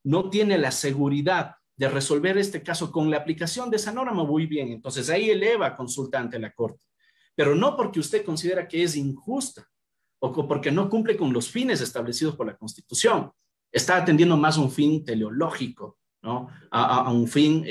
no tiene la seguridad de resolver este caso con la aplicación de esa norma, muy bien, entonces ahí eleva a consulta ante la Corte, pero no porque usted considera que es injusta o porque no cumple con los fines establecidos por la Constitución. Está atendiendo más a un fin teleológico, ¿no? A un fin,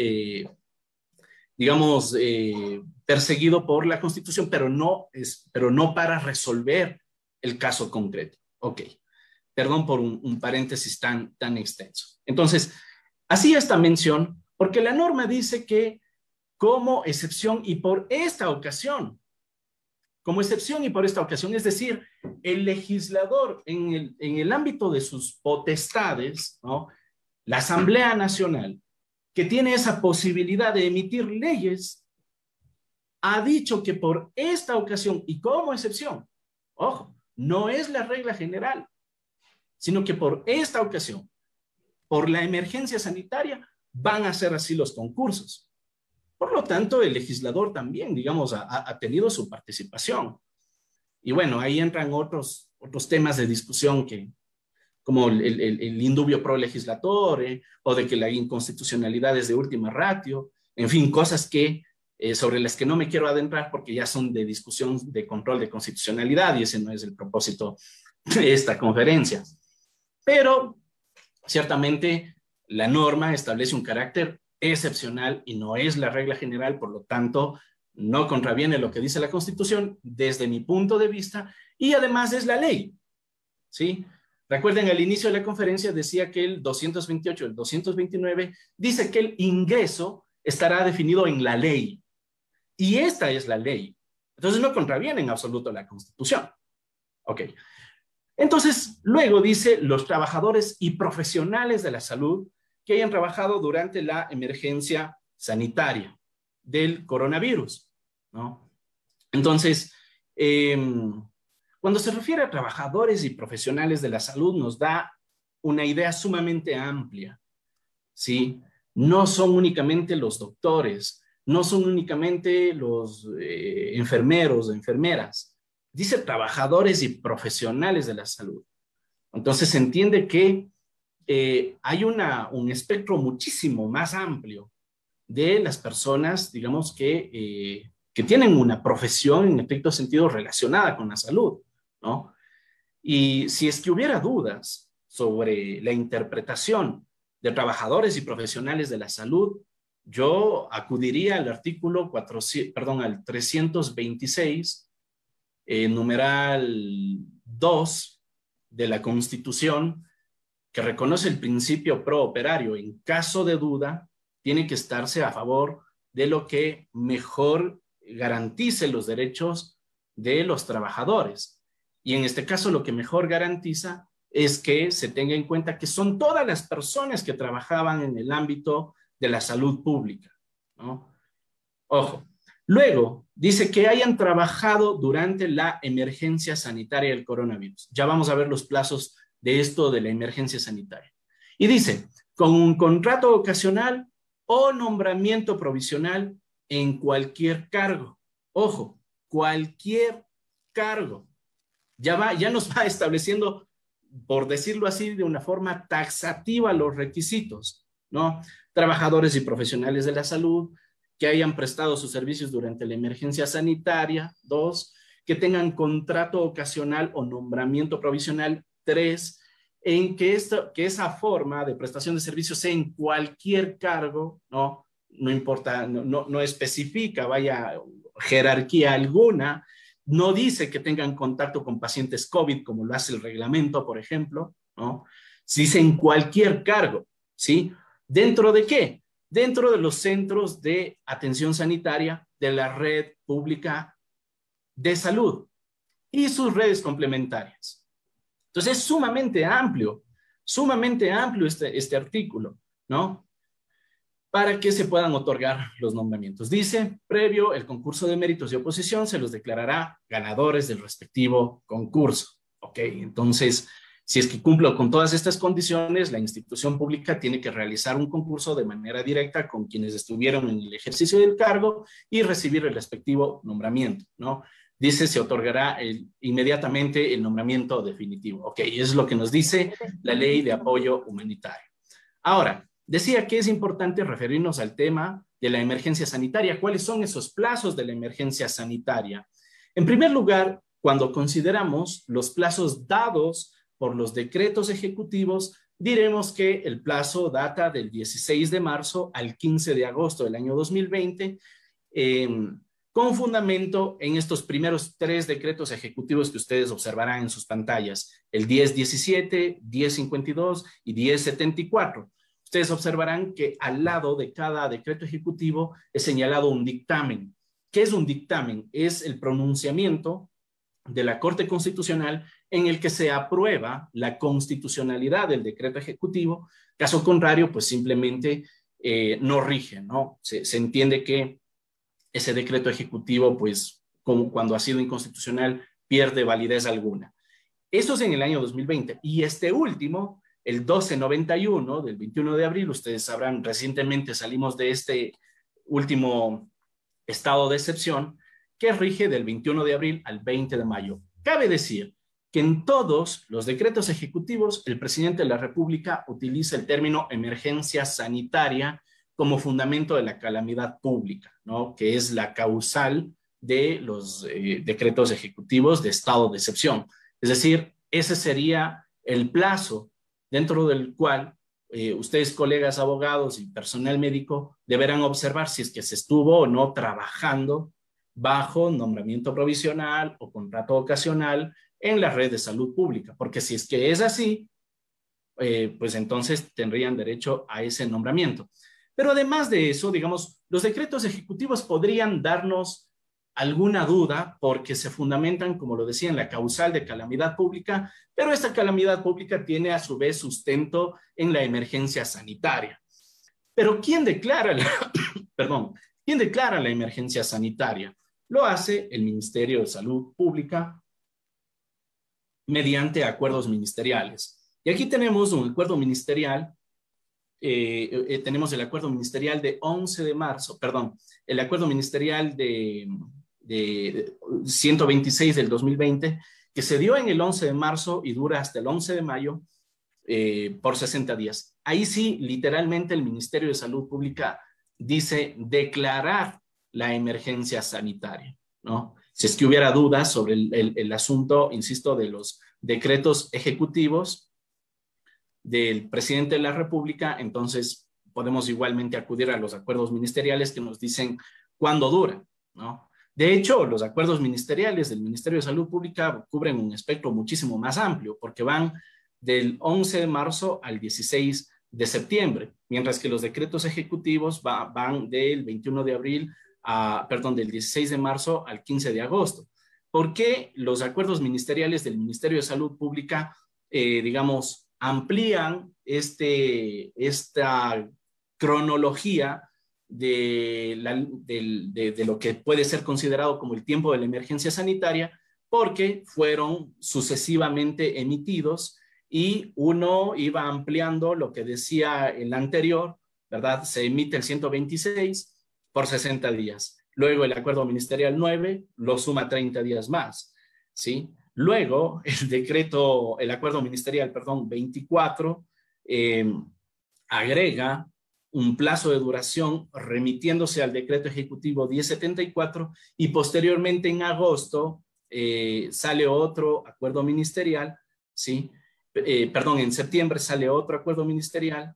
digamos, perseguido por la Constitución, pero no para resolver el caso concreto. Ok, perdón por un paréntesis tan extenso. Entonces, así esta mención, porque la norma dice que como excepción y por esta ocasión, como excepción y por esta ocasión, es decir, el legislador en el ámbito de sus potestades, ¿no? La Asamblea Nacional, que tiene esa posibilidad de emitir leyes, ha dicho que por esta ocasión y como excepción, ojo, no es la regla general, sino que por esta ocasión, por la emergencia sanitaria, van a ser así los concursos. Por lo tanto, el legislador también, digamos, ha tenido su participación. Y bueno, ahí entran otros temas de discusión como el indubio pro legislatore, o de que la inconstitucionalidad es de última ratio, en fin, cosas sobre las que no me quiero adentrar porque ya son de discusión de control de constitucionalidad y ese no es el propósito de esta conferencia. Pero ciertamente la norma establece un carácter excepcional y no es la regla general, por lo tanto, no contraviene lo que dice la Constitución desde mi punto de vista y además es la ley, ¿sí? Recuerden, al inicio de la conferencia decía que el 228, el 229 dice que el ingreso estará definido en la ley y esta es la ley. Entonces no contraviene en absoluto la Constitución. Ok. Entonces, luego dice los trabajadores y profesionales de la salud que hayan trabajado durante la emergencia sanitaria del coronavirus, ¿no? Entonces, cuando se refiere a trabajadores y profesionales de la salud, nos da una idea sumamente amplia, ¿sí? No son únicamente los doctores, no son únicamente los enfermeros o enfermeras, dice trabajadores y profesionales de la salud. Entonces se entiende que hay un espectro muchísimo más amplio de las personas, digamos, que tienen una profesión en estricto sentido relacionada con la salud, ¿no? Y si es que hubiera dudas sobre la interpretación de trabajadores y profesionales de la salud, yo acudiría al artículo al 326, numeral 2 de la Constitución, que reconoce el principio pro operario. En caso de duda, tiene que estarse a favor de lo que mejor garantice los derechos de los trabajadores. Y en este caso, lo que mejor garantiza es que se tenga en cuenta que son todas las personas que trabajaban en el ámbito de la salud pública, ¿no? Ojo. Luego, dice que hayan trabajado durante la emergencia sanitaria del coronavirus. Ya vamos a ver los plazos de esto de la emergencia sanitaria. Y dice, con un contrato ocasional o nombramiento provisional en cualquier cargo. Ojo, cualquier cargo. Ya nos va estableciendo, por decirlo así, de una forma taxativa los requisitos, ¿no? Trabajadores y profesionales de la salud que hayan prestado sus servicios durante la emergencia sanitaria. 2, que tengan contrato ocasional o nombramiento provisional. 3, en que esa forma de prestación de servicios sea en cualquier cargo, ¿no? No importa, no especifica, vaya, jerarquía alguna, no dice que tengan contacto con pacientes COVID, como lo hace el reglamento, por ejemplo, ¿no? Dice en cualquier cargo, ¿sí? ¿Dentro de qué? Dentro de los centros de atención sanitaria de la red pública de salud y sus redes complementarias. Entonces es sumamente amplio este artículo, ¿no? Para que se puedan otorgar los nombramientos. Dice, previo el concurso de méritos y oposición, se los declarará ganadores del respectivo concurso. ¿Ok? Entonces, si es que cumplo con todas estas condiciones, la institución pública tiene que realizar un concurso de manera directa con quienes estuvieron en el ejercicio del cargo y recibir el respectivo nombramiento, ¿no? Dice, se otorgará inmediatamente el nombramiento definitivo. Ok, es lo que nos dice la ley de apoyo humanitario. Ahora, decía que es importante referirnos al tema de la emergencia sanitaria. ¿Cuáles son esos plazos de la emergencia sanitaria? En primer lugar, cuando consideramos los plazos dados por los decretos ejecutivos, diremos que el plazo data del 16 de marzo al 15 de agosto del año 2020, con fundamento en estos primeros 3 decretos ejecutivos que ustedes observarán en sus pantallas, el 1017, 1052 y 1074. Ustedes observarán que al lado de cada decreto ejecutivo es señalado un dictamen. ¿Qué es un dictamen? Es el pronunciamiento de la Corte Constitucional en el que se aprueba la constitucionalidad del decreto ejecutivo. Caso contrario, pues simplemente no rige, ¿no? Se entiende que ese decreto ejecutivo, pues, como cuando ha sido inconstitucional, pierde validez alguna. Eso es en el año 2020. Y este último, el 1291 del 21 de abril, ustedes sabrán, recientemente salimos de este último estado de excepción, que rige del 21 de abril al 20 de mayo. Cabe decir que en todos los decretos ejecutivos, el presidente de la República utiliza el término emergencia sanitaria como fundamento de la calamidad pública, ¿no? Que es la causal de los decretos ejecutivos de estado de excepción. Es decir, ese sería el plazo dentro del cual ustedes, colegas abogados y personal médico, deberán observar si es que se estuvo o no trabajando bajo nombramiento provisional o contrato ocasional en la red de salud pública, porque si es que es así, pues entonces tendrían derecho a ese nombramiento. Pero además de eso, digamos, los decretos ejecutivos podrían darnos alguna duda porque se fundamentan, como lo decía, en la causal de calamidad pública, pero esta calamidad pública tiene a su vez sustento en la emergencia sanitaria. Pero ¿quién declara perdón, ¿quién declara la emergencia sanitaria? Lo hace el Ministerio de Salud Pública mediante acuerdos ministeriales. Y aquí tenemos un acuerdo ministerial. Tenemos el acuerdo ministerial de 11 de marzo, perdón, el acuerdo ministerial de 126 del 2020, que se dio en el 11 de marzo y dura hasta el 11 de mayo por 60 días. Ahí sí, literalmente el Ministerio de Salud Pública dice declarar la emergencia sanitaria, ¿no? Si es que hubiera dudas sobre el asunto, insisto, de los decretos ejecutivos del presidente de la República, entonces podemos igualmente acudir a los acuerdos ministeriales que nos dicen cuándo duran, ¿no? De hecho, los acuerdos ministeriales del Ministerio de Salud Pública cubren un espectro muchísimo más amplio, porque van del 11 de marzo al 16 de septiembre, mientras que los decretos ejecutivos van del 21 de abril del 16 de marzo al 15 de agosto. ¿Por qué los acuerdos ministeriales del Ministerio de Salud Pública, digamos, amplían esta cronología de lo que puede ser considerado como el tiempo de la emergencia sanitaria? Porque fueron sucesivamente emitidos y uno iba ampliando lo que decía el anterior, ¿verdad? Se emite el 126 por 60 días. Luego el acuerdo ministerial 9 lo suma 30 días más, ¿sí? Luego el acuerdo ministerial, 24, agrega un plazo de duración remitiéndose al decreto ejecutivo 1074 y posteriormente en agosto sale otro acuerdo ministerial, ¿sí? En septiembre sale otro acuerdo ministerial.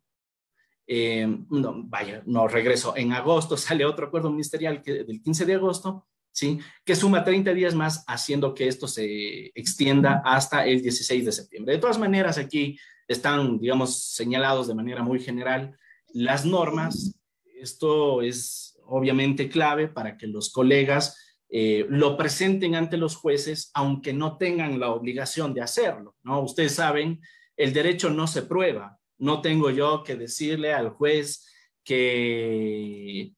Regreso. En agosto sale otro acuerdo ministerial del 15 de agosto, ¿sí? Que suma 30 días más, haciendo que esto se extienda hasta el 16 de septiembre. De todas maneras, aquí están, digamos, señalados de manera muy general las normas. Esto es obviamente clave para que los colegas lo presenten ante los jueces, aunque no tengan la obligación de hacerlo, ¿no? Ustedes saben, el derecho no se prueba. No tengo yo que decirle al juez que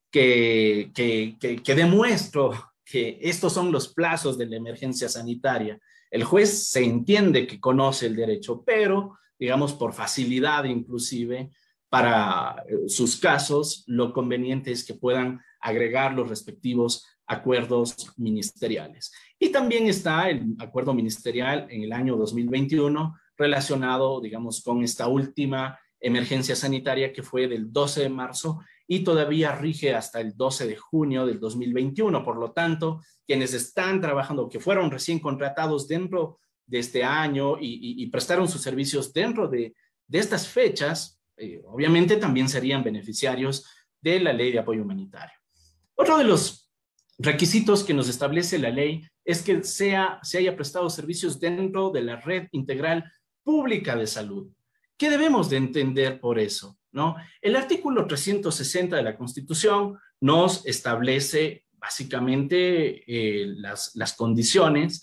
demuestro que estos son los plazos de la emergencia sanitaria. El juez se entiende que conoce el derecho, pero, digamos, por facilidad inclusive, para sus casos, lo conveniente es que puedan agregar los respectivos acuerdos ministeriales. Y también está el acuerdo ministerial en el año 2021 relacionado, digamos, con esta última emergencia sanitaria que fue del 12 de marzo y todavía rige hasta el 12 de junio del 2021. Por lo tanto, quienes están trabajando, que fueron recién contratados dentro de este año y prestaron sus servicios dentro de estas fechas, obviamente también serían beneficiarios de la ley de apoyo humanitario. Otro de los requisitos que nos establece la ley es que se haya prestado servicios dentro de la red integral pública de salud. ¿Qué debemos de entender por eso? ¿No? El artículo 360 de la Constitución nos establece básicamente las condiciones,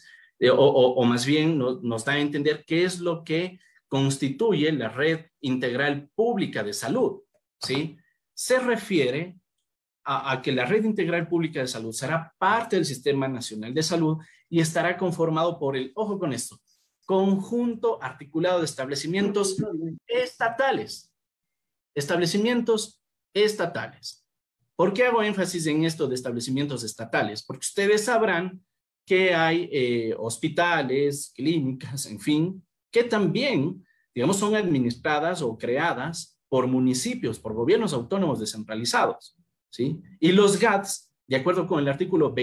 o más bien nos da a entender qué es lo que constituye la red integral pública de salud, ¿sí? Se refiere a que la red integral pública de salud será parte del Sistema Nacional de Salud y estará conformado por ojo con esto, conjunto articulado de establecimientos estatales. Establecimientos estatales. ¿Por qué hago énfasis en esto de establecimientos estatales? Porque ustedes sabrán que hay hospitales, clínicas, en fin, que también, digamos, son administradas o creadas por municipios, por gobiernos autónomos descentralizados, ¿sí? Y los GATS, de acuerdo con el artículo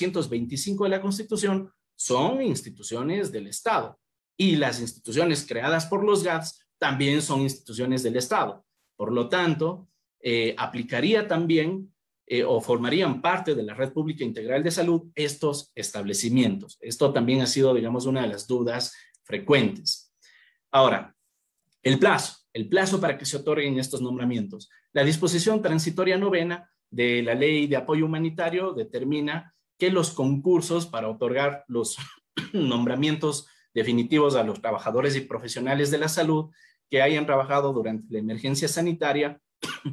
225 de la Constitución, son instituciones del Estado. Y las instituciones creadas por los GATS también son instituciones del Estado. Por lo tanto, aplicaría también o formarían parte de la red pública integral de salud estos establecimientos. Esto también ha sido, digamos, una de las dudas frecuentes. Ahora, el plazo para que se otorguen estos nombramientos. La disposición transitoria novena de la Ley de Apoyo Humanitario determina que los concursos para otorgar los nombramientos definitivos a los trabajadores y profesionales de la salud que hayan trabajado durante la emergencia sanitaria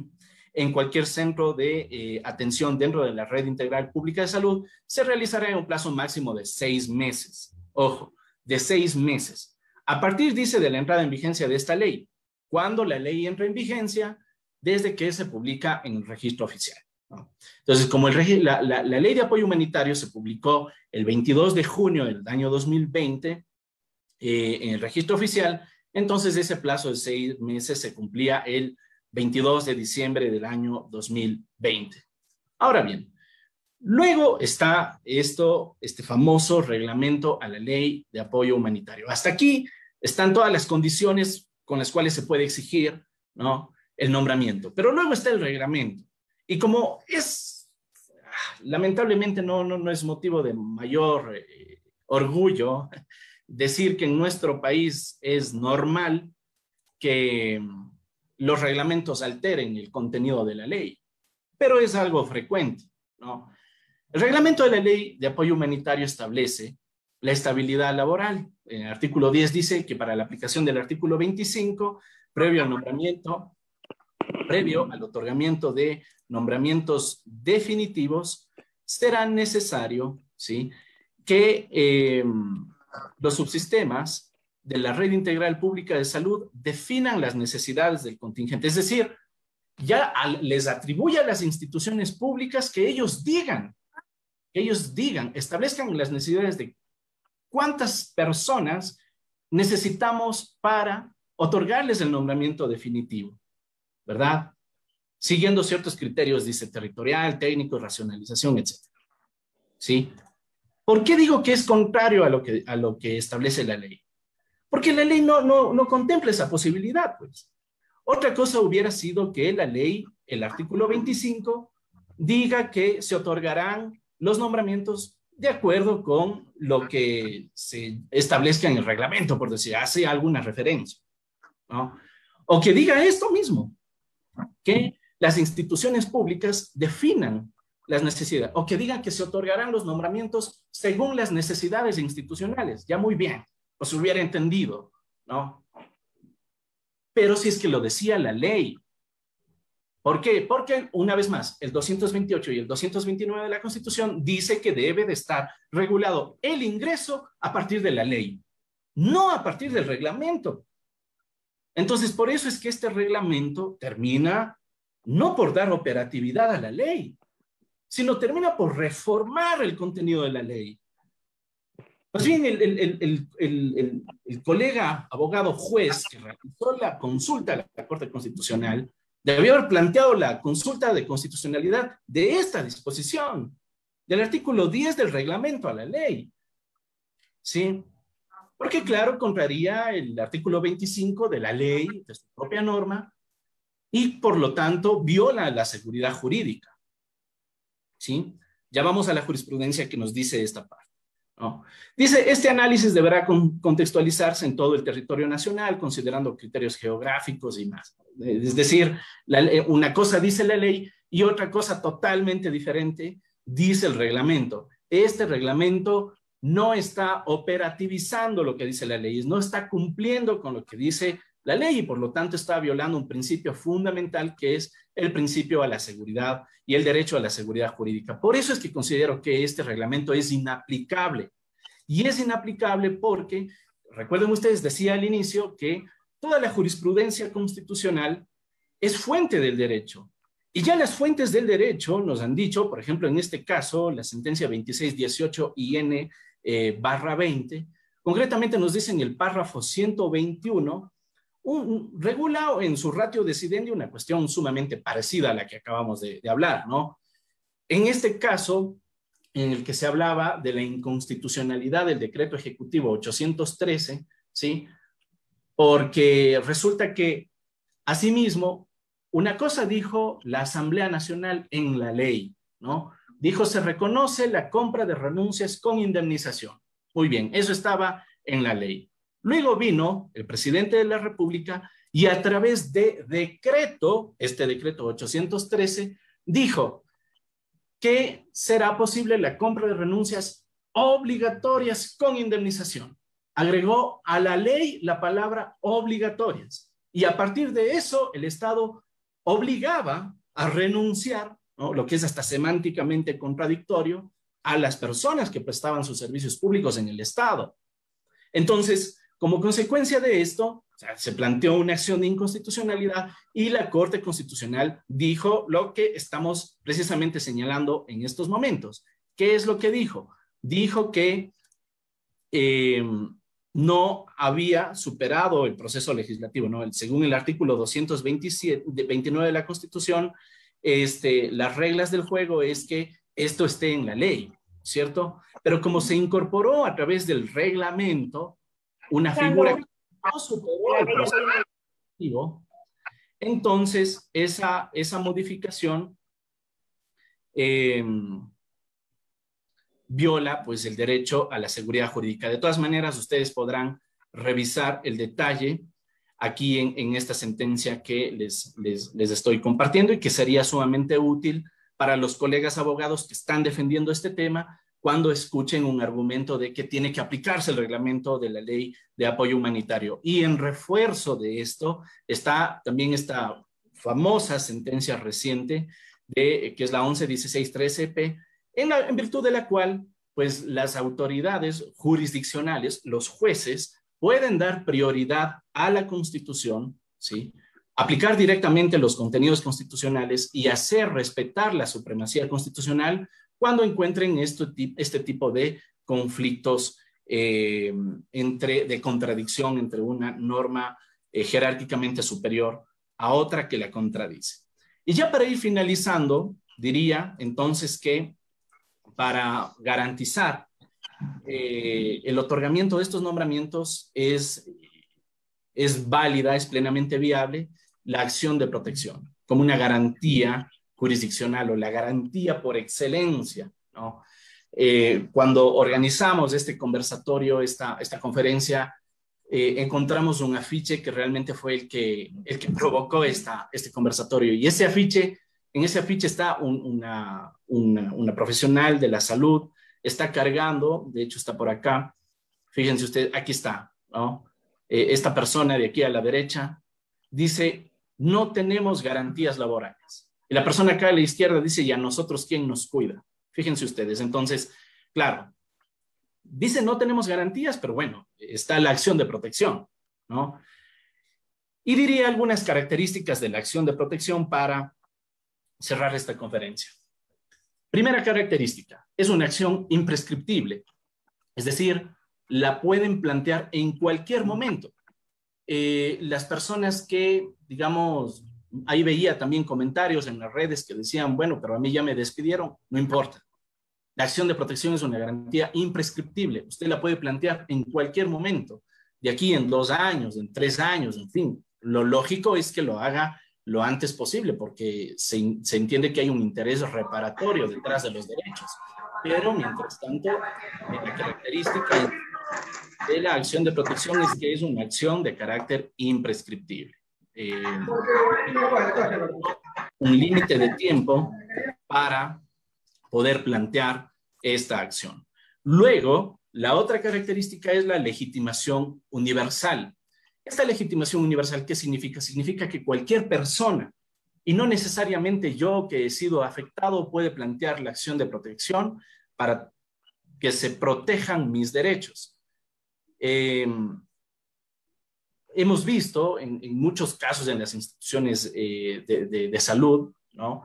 en cualquier centro de atención dentro de la red integral pública de salud, se realizará en un plazo máximo de 6 meses. Ojo, de 6 meses. A partir, dice, de la entrada en vigencia de esta ley. ¿Cuándo la ley entra en vigencia? Desde que se publica en el registro oficial, ¿no? Entonces, como la ley de apoyo humanitario se publicó el 22 de junio del año 2020 en el registro oficial, entonces ese plazo de 6 meses se cumplía el 22 de diciembre del año 2020. Ahora bien, luego está este famoso reglamento a la ley de apoyo humanitario. Hasta aquí están todas las condiciones con las cuales se puede exigir, ¿no?, el nombramiento. Pero luego está el reglamento. Y como es, lamentablemente no es motivo de mayor orgullo decir que en nuestro país es normal que los reglamentos alteren el contenido de la ley, pero es algo frecuente, ¿no? El reglamento de la Ley de Apoyo Humanitario establece la estabilidad laboral. En el artículo 10 dice que para la aplicación del artículo 25, previo al otorgamiento de nombramientos definitivos, será necesario, ¿sí?, que los subsistemas de la red integral pública de salud definan las necesidades del contingente. Es decir, ya les atribuye a las instituciones públicas que ellos digan, establezcan las necesidades de cuántas personas necesitamos para otorgarles el nombramiento definitivo, ¿verdad? Siguiendo ciertos criterios, dice, territorial, técnico, racionalización, etc. ¿Sí? ¿Por qué digo que es contrario a lo que establece la ley? Porque la ley no contempla esa posibilidad, pues. Otra cosa hubiera sido que la ley, el artículo 25, diga que se otorgarán los nombramientos de acuerdo con lo que se establezca en el reglamento, por decir, hace alguna referencia, ¿no? O que diga esto mismo, que las instituciones públicas definan las necesidades, o que digan que se otorgarán los nombramientos según las necesidades institucionales. Ya muy bien, pues hubiera entendido, ¿no? Pero si es que lo decía la ley. ¿Por qué? Porque, una vez más, el 228 y el 229 de la Constitución dice que debe de estar regulado el ingreso a partir de la ley, no a partir del reglamento. Entonces, por eso es que este reglamento termina no por dar operatividad a la ley, sino termina por reformar el contenido de la ley. Más bien, el colega abogado juez que realizó la consulta a la Corte Constitucional debió haber planteado la consulta de constitucionalidad de esta disposición, del artículo 10 del reglamento a la ley. ¿Sí? Porque, claro, contraría el artículo 25 de la ley, de su propia norma, y por lo tanto viola la seguridad jurídica. ¿Sí? Ya vamos a la jurisprudencia que nos dice esta parte, ¿no? Dice, este análisis deberá contextualizarse en todo el territorio nacional, considerando criterios geográficos y más. Es decir, una cosa dice la ley y otra cosa totalmente diferente dice el reglamento. Este reglamento no está operativizando lo que dice la ley, no está cumpliendo con lo que dice la ley y por lo tanto está violando un principio fundamental que es el principio a la seguridad y el derecho a la seguridad jurídica. Por eso es que considero que este reglamento es inaplicable. Y es inaplicable porque, recuerden ustedes, decía al inicio que toda la jurisprudencia constitucional es fuente del derecho. Y ya las fuentes del derecho nos han dicho, por ejemplo, en este caso, la sentencia 2618 IN /20, concretamente nos dice en el párrafo 121, regula en su ratio decidendi una cuestión sumamente parecida a la que acabamos de hablar, ¿no? En este caso, en el que se hablaba de la inconstitucionalidad del decreto ejecutivo 813, ¿sí? Porque resulta que, asimismo, una cosa dijo la Asamblea Nacional en la ley, ¿no? Dijo, se reconoce la compra de renuncias con indemnización. Muy bien, eso estaba en la ley. Luego vino el presidente de la República y a través de decreto, este decreto 813, dijo que será posible la compra de renuncias obligatorias con indemnización. Agregó a la ley la palabra obligatorias. Y a partir de eso, el Estado obligaba a renunciar, ¿no? Lo que es hasta semánticamente contradictorio, a las personas que prestaban sus servicios públicos en el Estado. Entonces, como consecuencia de esto, o sea, se planteó una acción de inconstitucionalidad y la Corte Constitucional dijo lo que estamos precisamente señalando en estos momentos. ¿Qué es lo que dijo? Dijo que no había superado el proceso legislativo, ¿no? Según el artículo 229 de la Constitución, las reglas del juego es que esto esté en la ley, ¿cierto? Pero como se incorporó a través del reglamento una figura que no superó el proceso legislativo, entonces esa modificación viola pues el derecho a la seguridad jurídica. De todas maneras, ustedes podrán revisar el detalle aquí en esta sentencia que les estoy compartiendo y que sería sumamente útil para los colegas abogados que están defendiendo este tema cuando escuchen un argumento de que tiene que aplicarse el reglamento de la ley de apoyo humanitario. Y en refuerzo de esto está también esta famosa sentencia reciente que es la 111613P, en virtud de la cual pues las autoridades jurisdiccionales, los jueces, pueden dar prioridad a la Constitución, ¿sí? Aplicar directamente los contenidos constitucionales y hacer respetar la supremacía constitucional cuando encuentren este tipo de conflictos de contradicción entre una norma jerárquicamente superior a otra que la contradice. Y ya para ir finalizando, diría entonces que para garantizar el otorgamiento de estos nombramientos es válida, es plenamente viable la acción de protección como una garantía jurisdiccional o la garantía por excelencia, ¿no? Cuando organizamos este conversatorio, esta conferencia, encontramos un afiche que realmente fue el que provocó este conversatorio. Y en ese afiche está una profesional de la salud, está cargando, de hecho está por acá, fíjense ustedes, aquí está, ¿no? Esta persona de aquí a la derecha dice, no tenemos garantías laborales. Y la persona acá a la izquierda dice, ¿y a nosotros quién nos cuida? Fíjense ustedes, entonces, claro, dice no tenemos garantías, pero bueno, está la acción de protección, ¿no? Y diría algunas características de la acción de protección para cerrar esta conferencia. Primera característica, es una acción imprescriptible, es decir, la pueden plantear en cualquier momento. Las personas que, digamos, ahí veía también comentarios en las redes que decían, bueno, pero a mí ya me despidieron, no importa. La acción de protección es una garantía imprescriptible. Usted la puede plantear en cualquier momento, de aquí en 2 años, en 3 años, en fin. Lo lógico es que lo haga lo antes posible, porque se entiende que hay un interés reparatorio detrás de los derechos. Pero, mientras tanto, la característica de la acción de protección es que es una acción de carácter imprescriptible. Un límite de tiempo para poder plantear esta acción. Luego, la otra característica es la legitimación universal. Esta legitimación universal, ¿qué significa? Significa que cualquier persona, y no necesariamente yo que he sido afectado, puede plantear la acción de protección para que se protejan mis derechos. Hemos visto en muchos casos en las instituciones de salud, ¿no?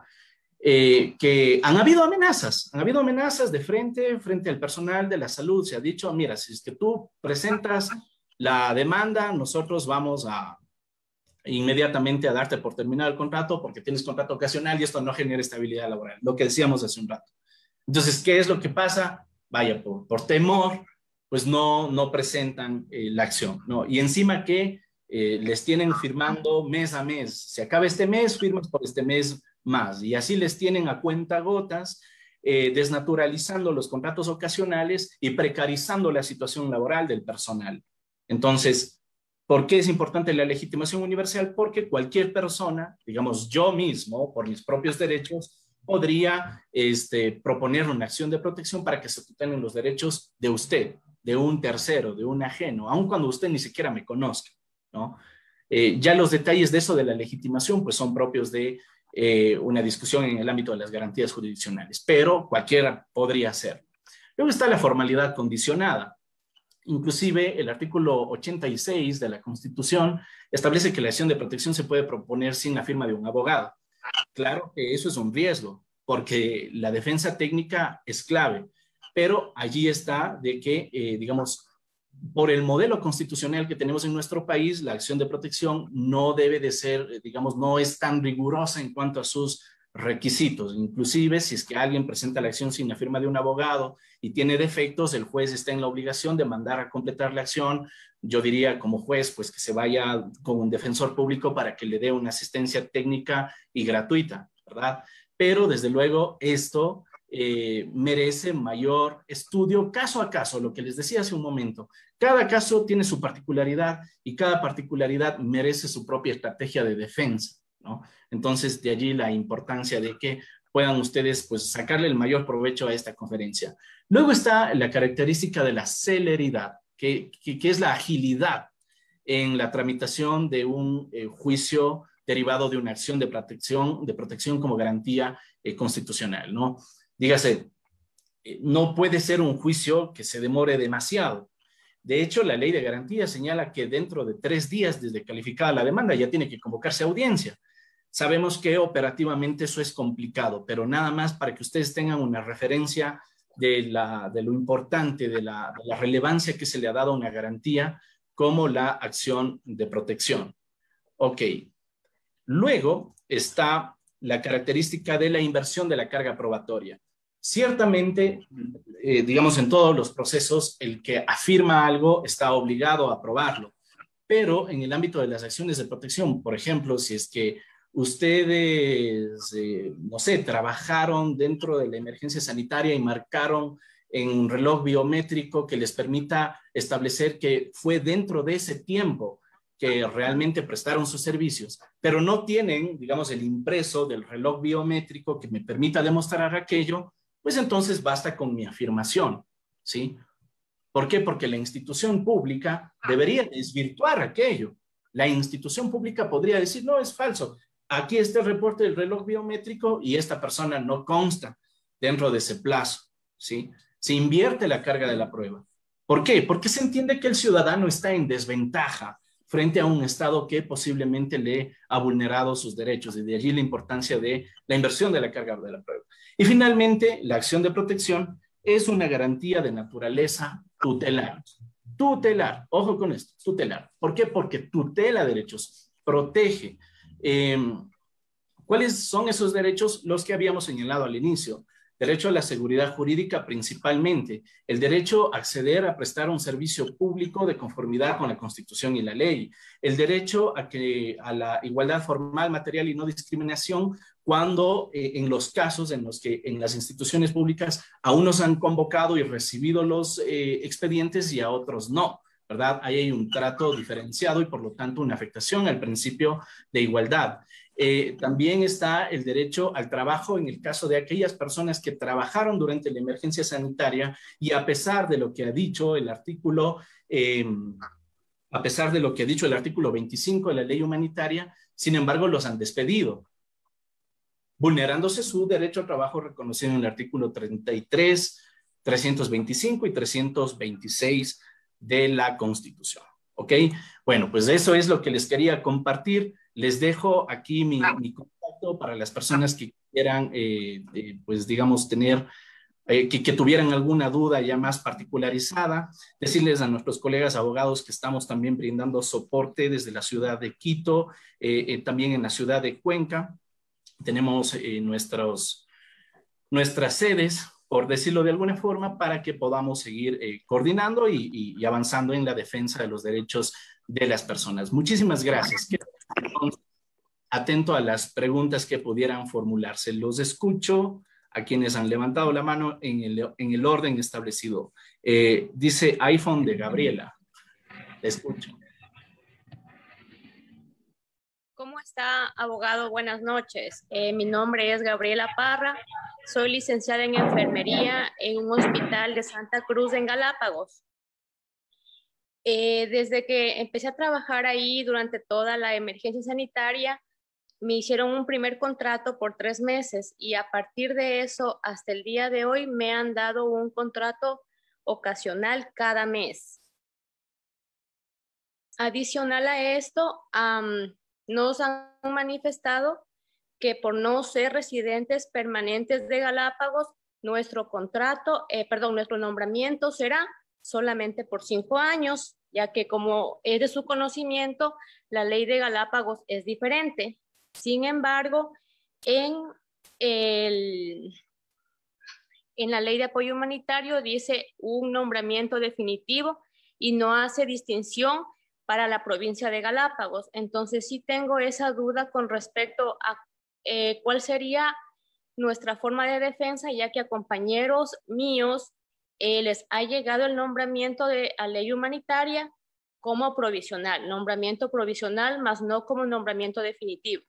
Que han habido amenazas de frente al personal de la salud. Se ha dicho, mira, si es que tú presentas la demanda, nosotros vamos a inmediatamente a darte por terminado el contrato porque tienes contrato ocasional y esto no genera estabilidad laboral, lo que decíamos hace un rato. Entonces, ¿qué es lo que pasa? Vaya, por temor, pues no presentan la acción, ¿no? Y encima que les tienen firmando mes a mes. Se acaba este mes, firmas por este mes más. Y así les tienen a cuentagotas, desnaturalizando los contratos ocasionales y precarizando la situación laboral del personal. Entonces, ¿por qué es importante la legitimación universal? Porque cualquier persona, digamos yo mismo, por mis propios derechos, podría proponer una acción de protección para que se tutelen los derechos de usted, de un tercero, de un ajeno, aun cuando usted ni siquiera me conozca, ¿no? Ya los detalles de eso de la legitimación pues son propios de una discusión en el ámbito de las garantías jurisdiccionales, pero cualquiera podría hacerlo. Luego está la formalidad condicionada. Inclusive el artículo 86 de la Constitución establece que la acción de protección se puede proponer sin la firma de un abogado. Claro que eso es un riesgo, porque la defensa técnica es clave, pero allí está de que, digamos, por el modelo constitucional que tenemos en nuestro país, la acción de protección no debe de ser, digamos, no es tan rigurosa en cuanto a sus requisitos. Inclusive, si es que alguien presenta la acción sin la firma de un abogado y tiene defectos, el juez está en la obligación de mandar a completar la acción. Yo diría como juez, pues que se vaya con un defensor público para que le dé una asistencia técnica y gratuita, ¿verdad? Pero desde luego esto merece mayor estudio caso a caso, lo que les decía hace un momento. Cada caso tiene su particularidad y cada particularidad merece su propia estrategia de defensa, ¿no? Entonces, de allí la importancia de que puedan ustedes pues sacarle el mayor provecho a esta conferencia. Luego está la característica de la celeridad, que es la agilidad en la tramitación de un juicio derivado de una acción de protección como garantía constitucional, ¿no? Dígase, no puede ser un juicio que se demore demasiado. De hecho, la ley de garantía señala que dentro de 3 días desde calificada la demanda ya tiene que convocarse a audiencia. Sabemos que operativamente eso es complicado, pero nada más para que ustedes tengan una referencia de lo importante, de la relevancia que se le ha dado a una garantía como la acción de protección. Ok. Luego está la característica de la inversión de la carga probatoria. Ciertamente, digamos, en todos los procesos, el que afirma algo está obligado a probarlo, pero en el ámbito de las acciones de protección, por ejemplo, si es que ustedes, no sé, trabajaron dentro de la emergencia sanitaria y marcaron en un reloj biométrico que les permita establecer que fue dentro de ese tiempo que realmente prestaron sus servicios, pero no tienen, digamos, el impreso del reloj biométrico que me permita demostrar aquello, pues entonces basta con mi afirmación, ¿sí? ¿Por qué? Porque la institución pública debería desvirtuar aquello. La institución pública podría decir, no, es falso. Aquí está el reporte del reloj biométrico y esta persona no consta dentro de ese plazo, ¿sí? Se invierte la carga de la prueba. ¿Por qué? Porque se entiende que el ciudadano está en desventaja frente a un Estado que posiblemente le ha vulnerado sus derechos, y de allí la importancia de la inversión de la carga de la prueba. Y finalmente, la acción de protección es una garantía de naturaleza tutelar. tutelar. Ojo con esto, tutelar. ¿Por qué? Porque tutela derechos, protege. ¿Cuáles son esos derechos? Los que habíamos señalado al inicio. Derecho a la seguridad jurídica principalmente, el derecho a acceder a prestar un servicio público de conformidad con la Constitución y la ley, el derecho a la igualdad formal, material y no discriminación cuando en los casos en los que en las instituciones públicas a unos han convocado y recibido los expedientes y a otros no, ¿verdad? Ahí hay un trato diferenciado y por lo tanto una afectación al principio de igualdad. También está el derecho al trabajo en el caso de aquellas personas que trabajaron durante la emergencia sanitaria y a pesar de lo que ha dicho el artículo, a pesar de lo que ha dicho el artículo 25 de la ley humanitaria, sin embargo los han despedido, vulnerándose su derecho al trabajo reconocido en el artículo 33, 325 y 326 de la Constitución. ¿Ok? Bueno, pues eso es lo que les quería compartir. Les dejo aquí mi contacto para las personas que quieran, pues digamos, tener, que tuvieran alguna duda ya más particularizada. Decirles a nuestros colegas abogados que estamos también brindando soporte desde la ciudad de Quito, también en la ciudad de Cuenca. Tenemos nuestras sedes, por decirlo de alguna forma, para que podamos seguir coordinando y avanzando en la defensa de los derechos de las personas. Muchísimas gracias. Atento a las preguntas que pudieran formularse. Los escucho a quienes han levantado la mano en el orden establecido. Dice iPhone de Gabriela. Te escucho. ¿Cómo está, abogado? Buenas noches. Mi nombre es Gabriela Parra. Soy licenciada en enfermería en un hospital de Santa Cruz en Galápagos. Desde que empecé a trabajar ahí durante toda la emergencia sanitaria, me hicieron un primer contrato por 3 meses y a partir de eso hasta el día de hoy me han dado un contrato ocasional cada mes. Adicional a esto, nos han manifestado que por no ser residentes permanentes de Galápagos, nuestro nombramiento será solamente por 5 años, ya que como es de su conocimiento, la ley de Galápagos es diferente. Sin embargo, en la ley de apoyo humanitario dice un nombramiento definitivo y no hace distinción para la provincia de Galápagos. Entonces sí tengo esa duda con respecto a cuál sería nuestra forma de defensa, ya que a compañeros míos les ha llegado el nombramiento a ley humanitaria como provisional, nombramiento provisional, más no como nombramiento definitivo.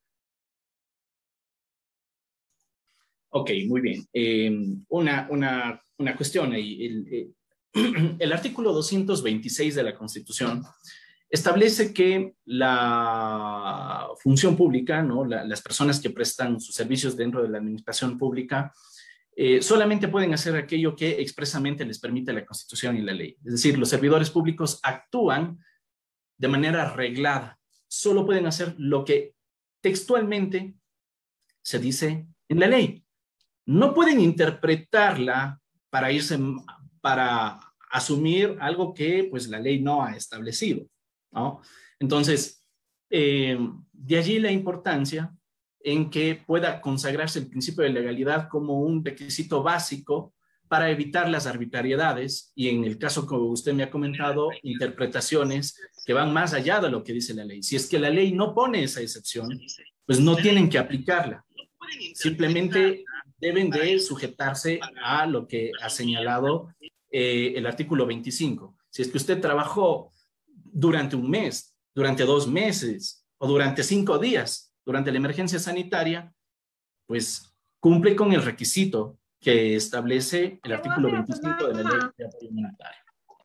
Ok, muy bien. Una cuestión ahí. El artículo 226 de la Constitución establece que la función pública, ¿no? Las personas que prestan sus servicios dentro de la administración pública, solamente pueden hacer aquello que expresamente les permite la Constitución y la ley. Es decir, los servidores públicos actúan de manera reglada. Solo pueden hacer lo que textualmente se dice en la ley. No pueden interpretarla para asumir algo que pues la ley no ha establecido, ¿no? Entonces, de allí la importancia en que pueda consagrarse el principio de legalidad como un requisito básico para evitar las arbitrariedades y en el caso que usted me ha comentado, interpretaciones que van más allá de lo que dice la ley. Si es que la ley no pone esa excepción, pues no tienen que aplicarla. Simplemente deben de sujetarse a lo que ha señalado el artículo 25. Si es que usted trabajó durante un mes, durante 2 meses o durante 5 días, durante la emergencia sanitaria, pues cumple con el requisito que establece el artículo 25 de la ley de apoyo humanitario.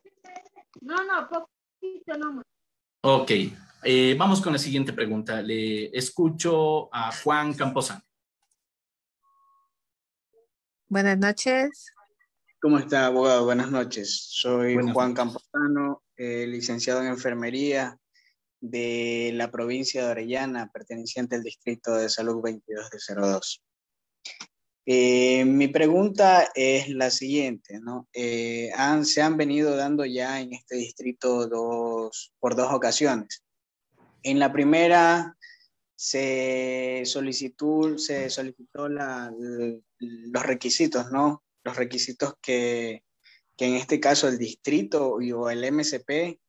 Poquito nomás. Ok, vamos con la siguiente pregunta. Le escucho a Juan Camposano. Buenas noches. ¿Cómo está, abogado? Buenas noches. Soy Buenas Juan noches. Camposano, licenciado en enfermería de la provincia de Orellana, perteneciente al distrito de salud 22 de 02. Mi pregunta es la siguiente, ¿no? Se han venido dando ya en este distrito por dos ocasiones. En la primera se solicitó los requisitos, ¿no? Los requisitos que en este caso el distrito o el MSP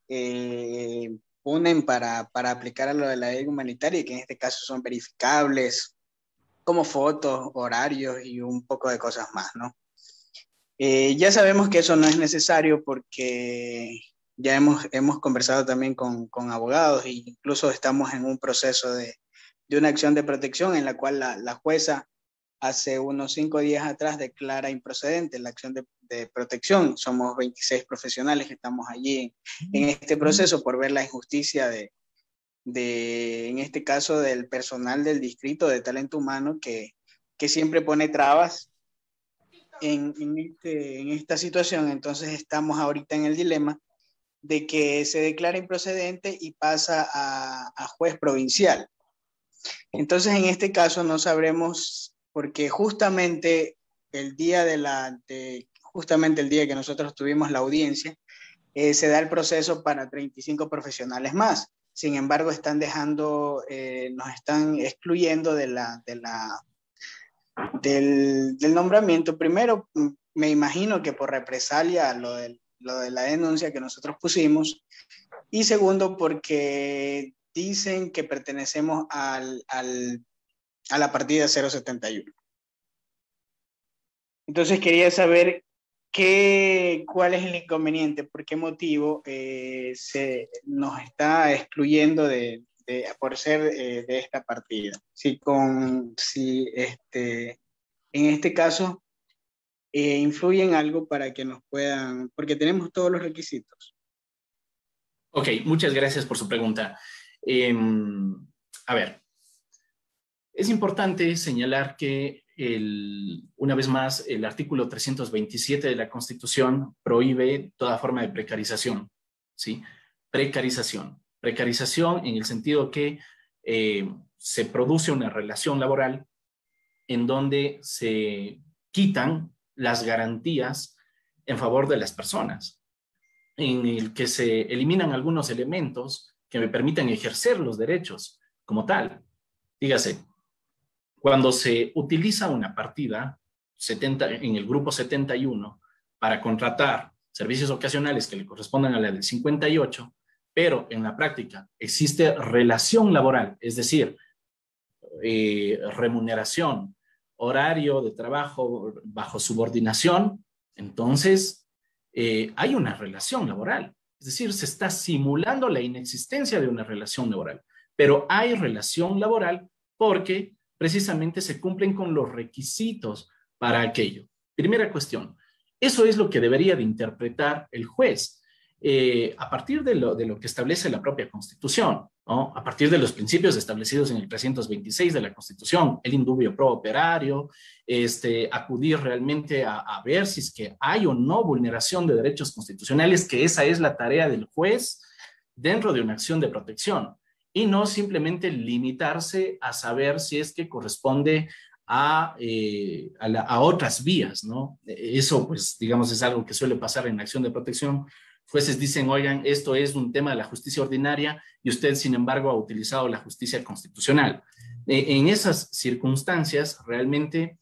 ponen para aplicar a lo de la ley humanitaria, que en este caso son verificables, como fotos, horarios y un poco de cosas más, ¿no? Ya sabemos que eso no es necesario porque ya hemos conversado también con abogados e incluso estamos en un proceso de una acción de protección en la cual la jueza hace unos 5 días atrás declara improcedente la acción de protección. Somos 26 profesionales que estamos allí en este proceso por ver la injusticia en este caso, del personal del distrito de talento humano que siempre pone trabas en esta situación. Entonces estamos ahorita en el dilema de que se declara improcedente y pasa a juez provincial. Entonces en este caso no sabremos, porque justamente el día justamente el día que nosotros tuvimos la audiencia, se da el proceso para 35 profesionales más. Sin embargo, nos están excluyendo del nombramiento. Primero, me imagino que por represalia a lo de la denuncia que nosotros pusimos. Y segundo, porque dicen que pertenecemos a la partida 071. Entonces quería saber cuál es el inconveniente, por qué motivo se nos está excluyendo por ser de esta partida. En este caso influye en algo para que nos puedan, porque tenemos todos los requisitos. Ok, muchas gracias por su pregunta. A ver, es importante señalar que una vez más, el artículo 327 de la Constitución prohíbe toda forma de precarización, ¿sí? Precarización en el sentido que se produce una relación laboral en donde se quitan las garantías en favor de las personas, en el que se eliminan algunos elementos que me permitan ejercer los derechos como tal. Dígase, cuando se utiliza una partida en el grupo 71 para contratar servicios ocasionales que le correspondan a la del 58, pero en la práctica existe relación laboral, es decir, remuneración, horario de trabajo bajo subordinación, entonces hay una relación laboral. Es decir, se está simulando la inexistencia de una relación laboral, pero hay relación laboral porque precisamente se cumplen con los requisitos para aquello. Primera cuestión, eso es lo que debería de interpretar el juez a partir de lo que establece la propia Constitución, ¿no? A partir de los principios establecidos en el 326 de la Constitución, el indubio pro operario, acudir realmente a ver si es que hay o no vulneración de derechos constitucionales, que esa es la tarea del juez dentro de una acción de protección, y no simplemente limitarse a saber si es que corresponde a otras vías, ¿no? Eso, pues, digamos, es algo que suele pasar en la acción de protección. Jueces dicen, oigan, esto es un tema de la justicia ordinaria y usted, sin embargo, ha utilizado la justicia constitucional. En esas circunstancias, realmente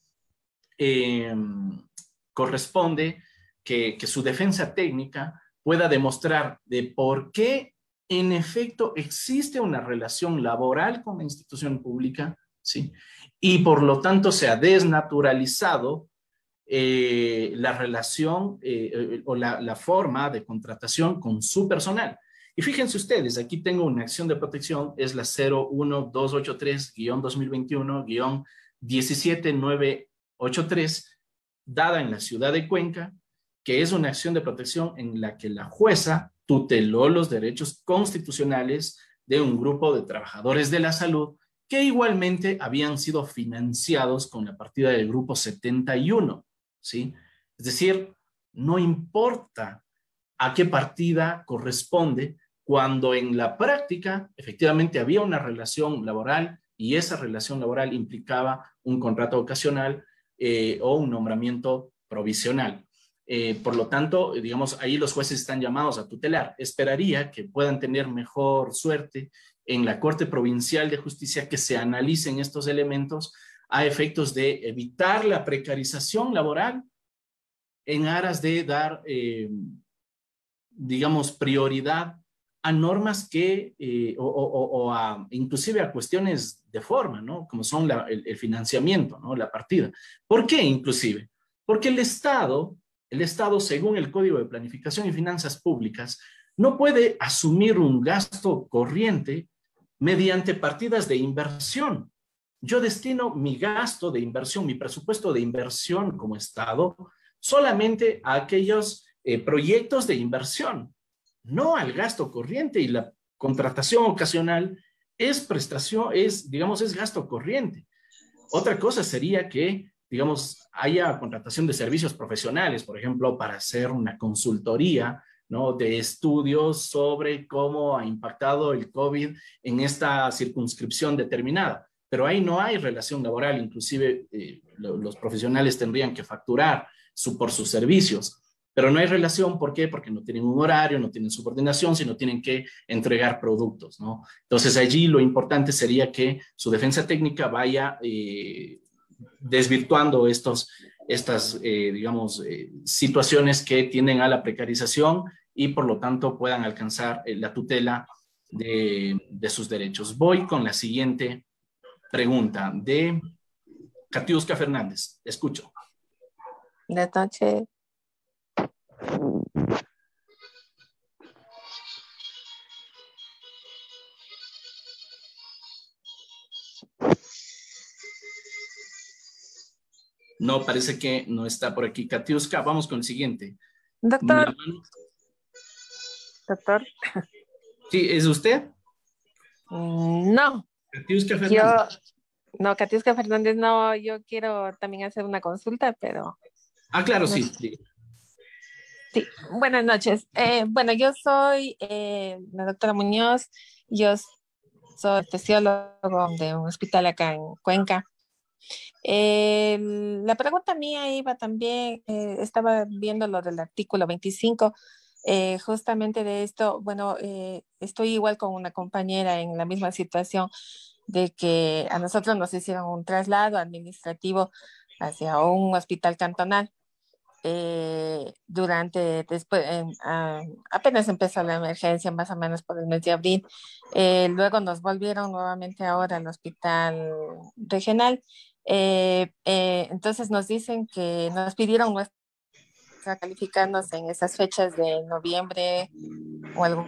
corresponde que su defensa técnica pueda demostrar de por qué en efecto existe una relación laboral con la institución pública, ¿sí? Y por lo tanto se ha desnaturalizado la relación o la forma de contratación con su personal. Y fíjense ustedes, aquí tengo una acción de protección, es la 01283-2021-17983, dada en la ciudad de Cuenca, que es una acción de protección en la que la jueza tuteló los derechos constitucionales de un grupo de trabajadores de la salud que igualmente habían sido financiados con la partida del grupo 71, ¿sí? Es decir, no importa a qué partida corresponde cuando en la práctica efectivamente había una relación laboral y esa relación laboral implicaba un contrato ocasional, o un nombramiento provisional. Por lo tanto, digamos, ahí los jueces están llamados a tutelar. Esperaría que puedan tener mejor suerte en la Corte Provincial de Justicia, que se analicen estos elementos a efectos de evitar la precarización laboral en aras de dar, digamos, prioridad a normas que, inclusive a cuestiones de forma, ¿no? Como son el financiamiento, ¿no? La partida. ¿Por qué inclusive? Porque el Estado, según el Código de Planificación y Finanzas Públicas, no puede asumir un gasto corriente mediante partidas de inversión. Yo destino mi gasto de inversión, mi presupuesto de inversión como Estado, solamente a aquellos proyectos de inversión, no al gasto corriente, y la contratación ocasional es prestación, digamos, es gasto corriente. Otra cosa sería que, digamos, haya contratación de servicios profesionales, por ejemplo, para hacer una consultoría, ¿no? De estudios sobre cómo ha impactado el COVID en esta circunscripción determinada. Pero ahí no hay relación laboral, inclusive los profesionales tendrían que facturar por sus servicios. Pero no hay relación, ¿por qué? Porque no tienen un horario, no tienen subordinación, sino tienen que entregar productos, ¿no? Entonces allí lo importante sería que su defensa técnica vaya desvirtuando estas, digamos, situaciones que tienden a la precarización y por lo tanto puedan alcanzar la tutela de sus derechos. Voy con la siguiente pregunta de Katiuska Fernández. Escucho. Buenas noches. No, parece que no está por aquí Katiuska. Vamos con el siguiente. Doctor. Doctor. Sí, ¿es usted? No. Katiuska Fernández. No, Katiuska Fernández no. Yo quiero también hacer una consulta, pero... Claro, no. sí. Sí, buenas noches. Bueno, yo soy la doctora Muñoz. Yo soy anestesiólogo de un hospital acá en Cuenca. La pregunta mía iba también, estaba viendo lo del artículo 25, justamente de esto. Bueno, estoy igual con una compañera en la misma situación de que a nosotros nos hicieron un traslado administrativo hacia un hospital cantonal. Apenas empezó la emergencia, más o menos por el mes de abril. Luego nos volvieron nuevamente ahora al hospital regional. Entonces nos dicen que nos pidieron calificarnos en esas fechas de noviembre o algo,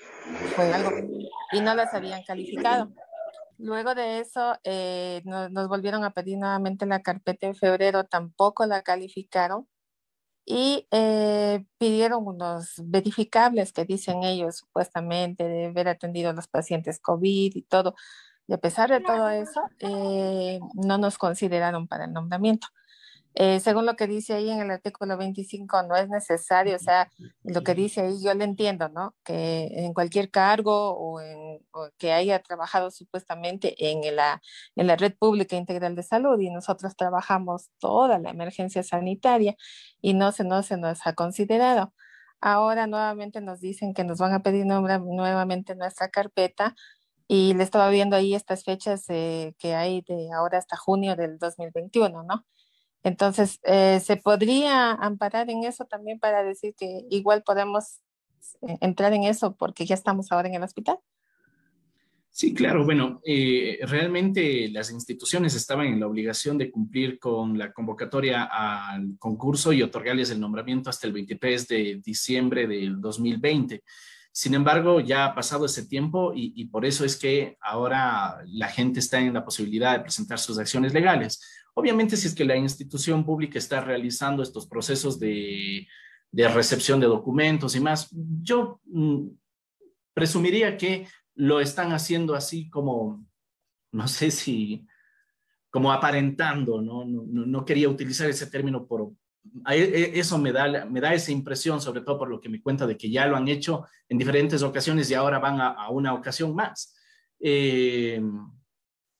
y no las habían calificado. Luego de eso nos volvieron a pedir nuevamente la carpeta en febrero, tampoco la calificaron. Y pidieron unos verificables que dicen ellos supuestamente de haber atendido a los pacientes COVID y todo. Y a pesar de todo eso, no nos consideraron para el nombramiento. Según lo que dice ahí en el artículo 25, no es necesario, o sea, lo que dice ahí yo lo entiendo, ¿no? Que en cualquier cargo o que haya trabajado supuestamente en la red pública integral de salud, y nosotros trabajamos toda la emergencia sanitaria y no se nos ha considerado. Ahora nuevamente nos dicen que nos van a pedir nuevamente nuestra carpeta, y le estaba viendo ahí estas fechas que hay de ahora hasta junio del 2021, ¿no? Entonces, ¿se podría amparar en eso también para decir que igual podemos entrar en eso porque ya estamos ahora en el hospital? Sí, claro. Bueno, realmente las instituciones estaban en la obligación de cumplir con la convocatoria al concurso y otorgarles el nombramiento hasta el 23 de diciembre del 2020. Sin embargo, ya ha pasado ese tiempo y por eso es que ahora la gente está en la posibilidad de presentar sus acciones legales. Obviamente, si es que la institución pública está realizando estos procesos de recepción de documentos y más, yo presumiría que lo están haciendo así como, no sé si, como aparentando, ¿no? No quería utilizar ese término, eso me da esa impresión, sobre todo por lo que me cuenta de que ya lo han hecho en diferentes ocasiones y ahora van a una ocasión más.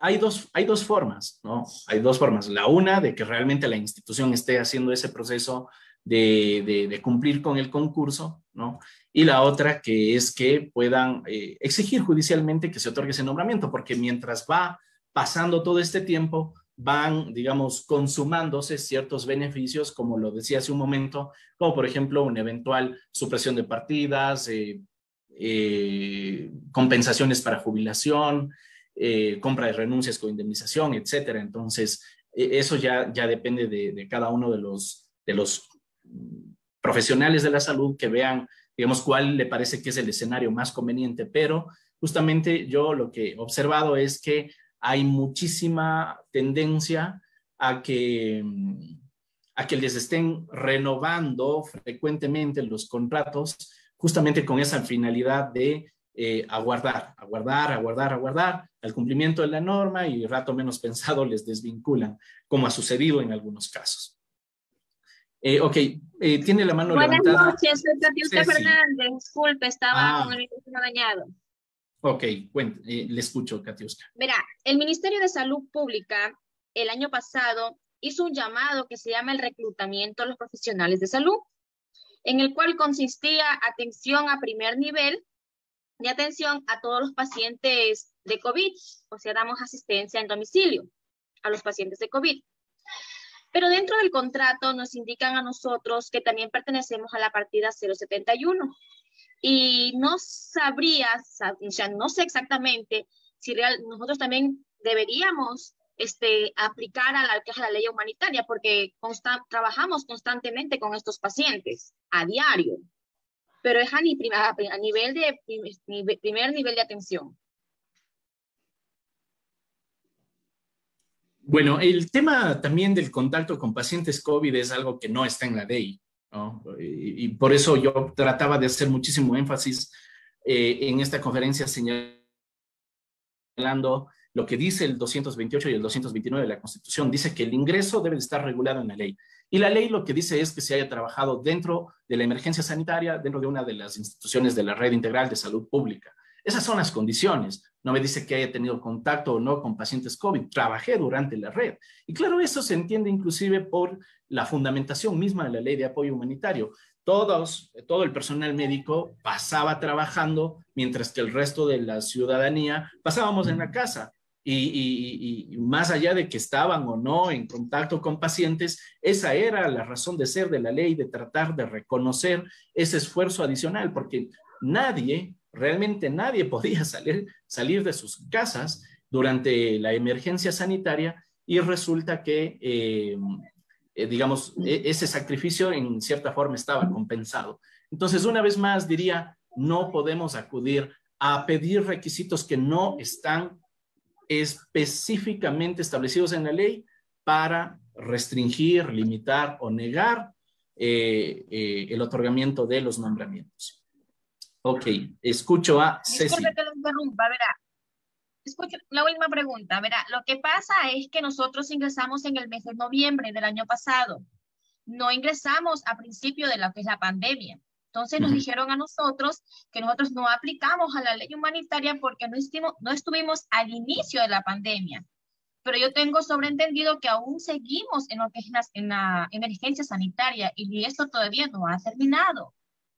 hay dos formas, ¿no? Hay dos formas. La una, de que realmente la institución esté haciendo ese proceso de cumplir con el concurso, ¿no? Y la otra, que es que puedan exigir judicialmente que se otorgue ese nombramiento, porque mientras va pasando todo este tiempo, van, digamos, consumándose ciertos beneficios, como lo decía hace un momento, como por ejemplo una eventual supresión de partidas, compensaciones para jubilación, compra de renuncias con indemnización, etcétera. Entonces, eso ya depende de cada uno de los profesionales de la salud que vean, digamos, cuál le parece que es el escenario más conveniente, pero justamente yo lo que he observado es que hay muchísima tendencia a que les estén renovando frecuentemente los contratos, justamente con esa finalidad de aguardar al cumplimiento de la norma, y rato menos pensado les desvinculan, como ha sucedido en algunos casos. Ok, tiene la mano Buenas levantada. noches, soy Katiuska Ceci. Fernández. Disculpe, estaba con el micrófono dañado. Ok, le escucho, Katiuska. Verá, el Ministerio de Salud Pública el año pasado hizo un llamado que se llama el reclutamiento de los profesionales de salud, en el cual consistía atención a primer nivel de atención a todos los pacientes de COVID, o sea, damos asistencia en domicilio a los pacientes de COVID. Pero dentro del contrato nos indican a nosotros que también pertenecemos a la partida 071. Y no sabría, o sea, no sé exactamente si nosotros también deberíamos aplicar a la ley humanitaria, porque trabajamos constantemente con estos pacientes a diario, pero es a nivel de primer nivel de atención. Bueno, el tema también del contacto con pacientes COVID es algo que no está en la ley, ¿no? Y por eso yo trataba de hacer muchísimo énfasis en esta conferencia, señalando lo que dice el 228 y el 229 de la Constitución. Dice que el ingreso debe de estar regulado en la ley. Y la ley lo que dice es que se haya trabajado dentro de la emergencia sanitaria, dentro de una de las instituciones de la Red Integral de Salud Pública. Esas son las condiciones. No me dice que haya tenido contacto o no con pacientes COVID. Trabajé durante la red. Y claro, eso se entiende inclusive por la fundamentación misma de la ley de apoyo humanitario. Todo el personal médico pasaba trabajando, mientras que el resto de la ciudadanía pasábamos en la casa. Y más allá de que estaban o no en contacto con pacientes, esa era la razón de ser de la ley, de tratar de reconocer ese esfuerzo adicional, porque realmente nadie podía salir de sus casas durante la emergencia sanitaria, y resulta que, digamos, ese sacrificio en cierta forma estaba compensado. Entonces, una vez más diría, no podemos acudir a pedir requisitos que no están específicamente establecidos en la ley para restringir, limitar o negar el otorgamiento de los nombramientos. Ok, escucho a Ceci. Disculpe que lo interrumpa, verá. Escucha, la última pregunta, verá. Lo que pasa es que nosotros ingresamos en el mes de noviembre del año pasado. No ingresamos a principio de lo que es la pandemia. Entonces nos dijeron a nosotros que nosotros no aplicamos a la ley humanitaria porque no estuvimos al inicio de la pandemia. Pero yo tengo sobreentendido que aún seguimos en lo que es en la emergencia sanitaria, y esto todavía no ha terminado.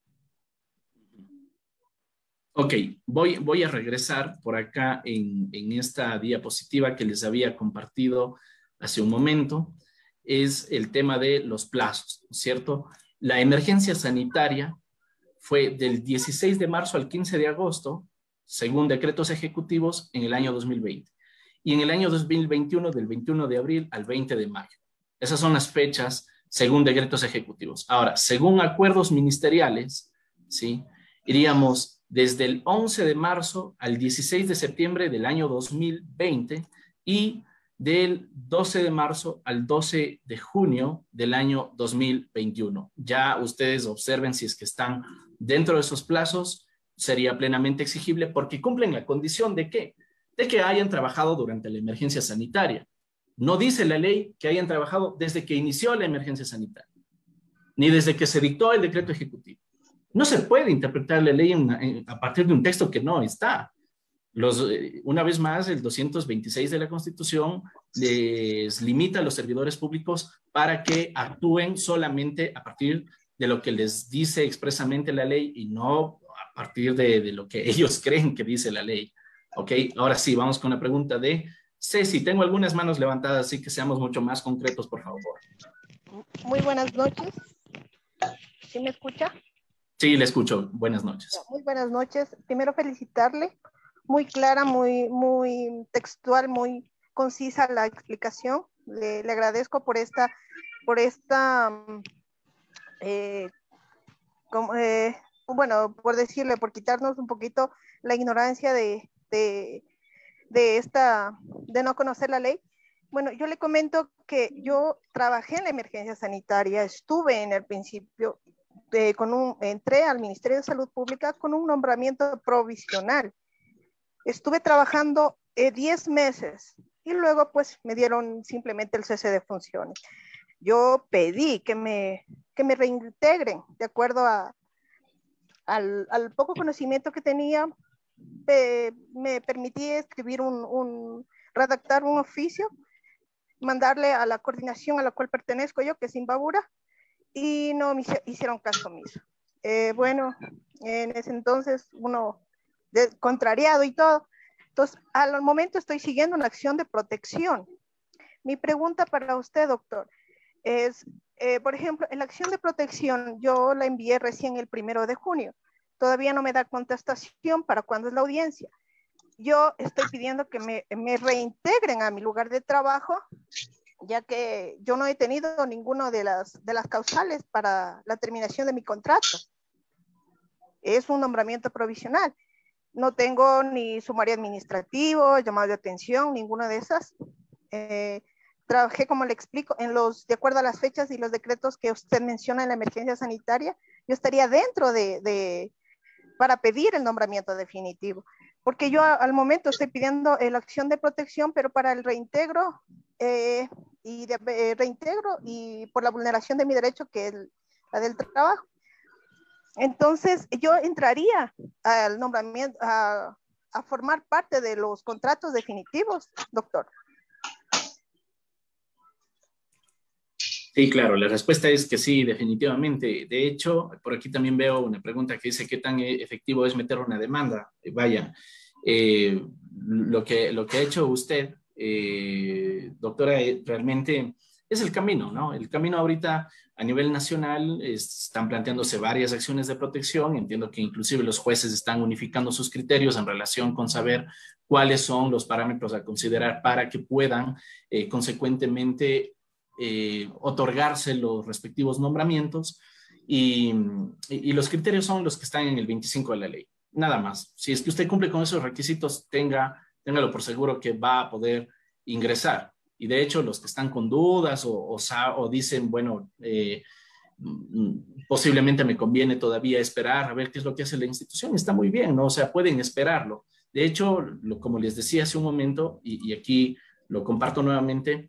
Ok, voy a regresar por acá en esta diapositiva que les había compartido hace un momento. Es el tema de los plazos, ¿cierto? La emergencia sanitaria fue del 16 de marzo al 15 de agosto, según decretos ejecutivos, en el año 2020. Y en el año 2021, del 21 de abril al 20 de mayo. Esas son las fechas según decretos ejecutivos. Ahora, según acuerdos ministeriales, ¿sí?, iríamos desde el 11 de marzo al 16 de septiembre del año 2020 y del 12 de marzo al 12 de junio del año 2021. Ya ustedes observen si es que están dentro de esos plazos, sería plenamente exigible porque cumplen la condición de ¿qué? De que hayan trabajado durante la emergencia sanitaria. No dice la ley que hayan trabajado desde que inició la emergencia sanitaria, ni desde que se dictó el decreto ejecutivo. No se puede interpretar la ley a partir de un texto que no está. Una vez más, el 226 de la Constitución les limita a los servidores públicos para que actúen solamente a partir de lo que les dice expresamente la ley y no a partir de lo que ellos creen que dice la ley. Ok, ahora sí, vamos con la pregunta de Ceci. Tengo algunas manos levantadas, así que seamos mucho más concretos, por favor. Muy buenas noches. ¿Sí me escucha? Sí, le escucho. Buenas noches. Muy buenas noches. Primero felicitarle. Muy clara, muy textual, muy concisa la explicación. Le agradezco por esta bueno, por decirle, por quitarnos un poquito la ignorancia de no conocer la ley. Bueno, yo le comento que yo trabajé en la emergencia sanitaria, estuve en el principio, entré al Ministerio de Salud Pública con un nombramiento provisional. Estuve trabajando 10 meses y luego pues me dieron simplemente el cese de funciones. Yo pedí que me reintegren de acuerdo al poco conocimiento que tenía. Me permití escribir redactar un oficio, mandarle a la coordinación a la cual pertenezco yo, que es Imbabura, y no me hicieron caso omiso. Bueno, en ese entonces uno contrariado y todo. Entonces, al momento estoy siguiendo una acción de protección. Mi pregunta para usted, doctor, es, por ejemplo, en la acción de protección yo la envié recién el 1 de junio. Todavía no me da contestación para cuándo es la audiencia. Yo estoy pidiendo que me reintegren a mi lugar de trabajo, ya que yo no he tenido ninguno de las causales para la terminación de mi contrato. Es un nombramiento provisional. No tengo ni sumario administrativo, llamado de atención, ninguna de esas. Trabajé, como le explico, de acuerdo a las fechas y los decretos que usted menciona en la emergencia sanitaria. Yo estaría dentro para pedir el nombramiento definitivo. Porque yo al momento estoy pidiendo la acción de protección, pero para el reintegro y por la vulneración de mi derecho, que es la del trabajo. Entonces, yo entraría al nombramiento, a formar parte de los contratos definitivos, doctor. Sí, claro, la respuesta es que sí, definitivamente. De hecho, por aquí también veo una pregunta que dice qué tan efectivo es meter una demanda. Vaya, lo que ha hecho usted, doctora, realmente es el camino, ¿no? El camino ahorita a nivel nacional están planteándose varias acciones de protección. Entiendo que inclusive los jueces están unificando sus criterios en relación con saber cuáles son los parámetros a considerar para que puedan consecuentemente otorgarse los respectivos nombramientos y los criterios son los que están en el 25 de la ley. Nada más. Si es que usted cumple con esos requisitos, téngalo por seguro que va a poder ingresar. Y de hecho, los que están con dudas o dicen, bueno, posiblemente me conviene todavía esperar a ver qué es lo que hace la institución, está muy bien, ¿no? O sea, pueden esperarlo. De hecho, como les decía hace un momento, y aquí lo comparto nuevamente,